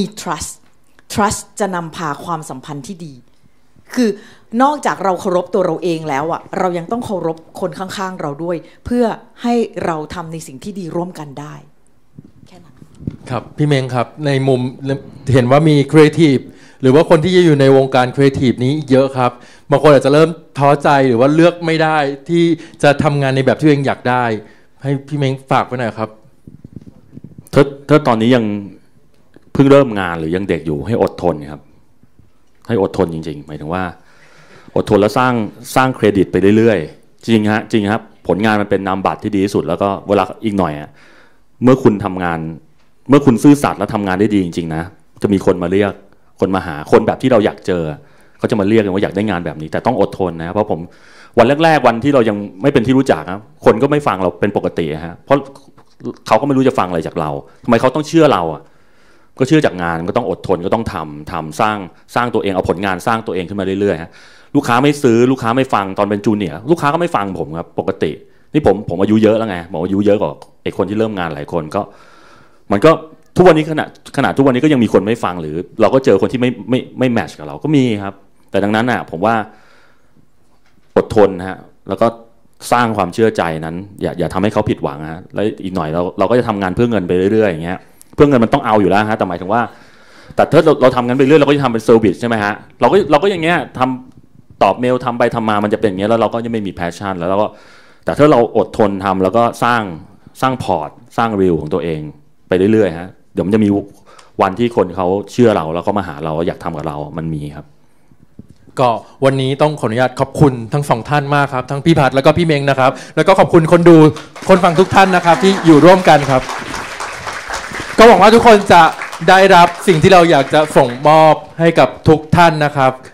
trust จะนำพาความสัมพันธ์ที่ดีคือนอกจากเราเคารพตัวเราเองแล้วเรายังต้องเคารพคนข้างๆเราด้วยเพื่อให้เราทำในสิ่งที่ดีร่วมกันได้แค่นั้นครับพี่เม้งครับในมุมเห็นว่ามีครีเอทีฟหรือว่าคนที่อยู่ในวงการครีเอทีฟนี้เยอะครับบางคนอาจจะเริ่มท้อใจหรือว่าเลือกไม่ได้ที่จะทำงานในแบบที่ตัวเองอยากได้ให้พี่เม้งฝากไว้หน่อยครับถ้าตอนนี้ยังเพิ่งเริ่มงานหรือยังเด็กอยู่ให้อดทนครับให้อดทนจริงๆหมายถึงว่าอดทนแล้วสร้างเครดิตไปเรื่อยๆจริงครับผลงานมันเป็นนามบัตรที่ดีที่สุดแล้วก็เวลาอีกหน่อยเมื่อคุณทำงานเมื่อคุณซื่อสัตย์และทำงานได้ดีจริงๆนะจะมีคนมาเรียกคนมาหาคนแบบที่เราอยากเจอเขาจะมาเรียกกันว่าอยากได้งานแบบนี้แต่ต้องอดทนนะเพราะผมวันแรกๆวันที่เรายังไม่เป็นที่รู้จักนะคนก็ไม่ฟังเราเป็นปกติฮะเพราะเขาก็ไม่รู้จะฟังอะไรจากเราทำไมเขาต้องเชื่อเราก็เชื่อจากงานก็ต้องอดทนก็ต้องทำสร้างตัวเองเอาผลงานสร้างตัวเองขึ้นมาเรื่อยๆฮะลูกค้าไม่ซื้อลูกค้าไม่ฟังตอนเป็นจูเนียร์ลูกค้าก็ไม่ฟังผมครับปกตินี่ผมอายุเยอะแล้วไงบอกอายุเยอะกว่าไอ้คนที่เริ่มงานหลายคนก็มันก็ทุกวันนี้ขนาดทุกวันนี้ก็ยังมีคนไม่ฟังหรือเราก็เจอคนที่ไม่แมทช์กับเราก็มีครับแต่ดังนั้นผมว่าอดทนฮะแล้วก็สร้างความเชื่อใจนั้นอย่าทำให้เขาผิดหวังฮะแล้วอีกหน่อยเราก็จะทำงานเพื่อเงินไปเรื่อยๆอย่างเงี้ยเพื่อเงินมันต้องเอาอยู่แล้วฮะแต่หมายถึงว่าแต่ถ้าเราทำกันไปเรื่อยเราก็จะทำเป็นเซอร์วิสใช่ไหมฮะเราก็อย่างเงี้ยทำตอบเมลทำไปทำมามันจะเป็นอย่างเงี้ยแล้วเราก็จะไม่มีแพชชั่นแล้วเราก็แต่ถ้าเราอดทนทำแล้วก็สร้างพอร์ตสร้างรีลของตัวเองไปเรื่อยๆฮะเดี๋ยวมันจะมีวันที่คนเขาเชื่อเราแล้วเขามาหาเราอยากทำกับเรามันมีครับก็วันนี้ต้องขออนุญาตขอบคุณทั้งสองท่านมากครับทั้งพี่พัฒน์แล้วก็พี่เม้งนะครับแล้วก็ขอบคุณคนดูคนฟังทุกท่านนะครับที่อยู่ร่วมกันครับก็หวังว่าทุกคนจะได้รับสิ่งที่เราอยากจะส่งมอบให้กับทุกท่านนะครับ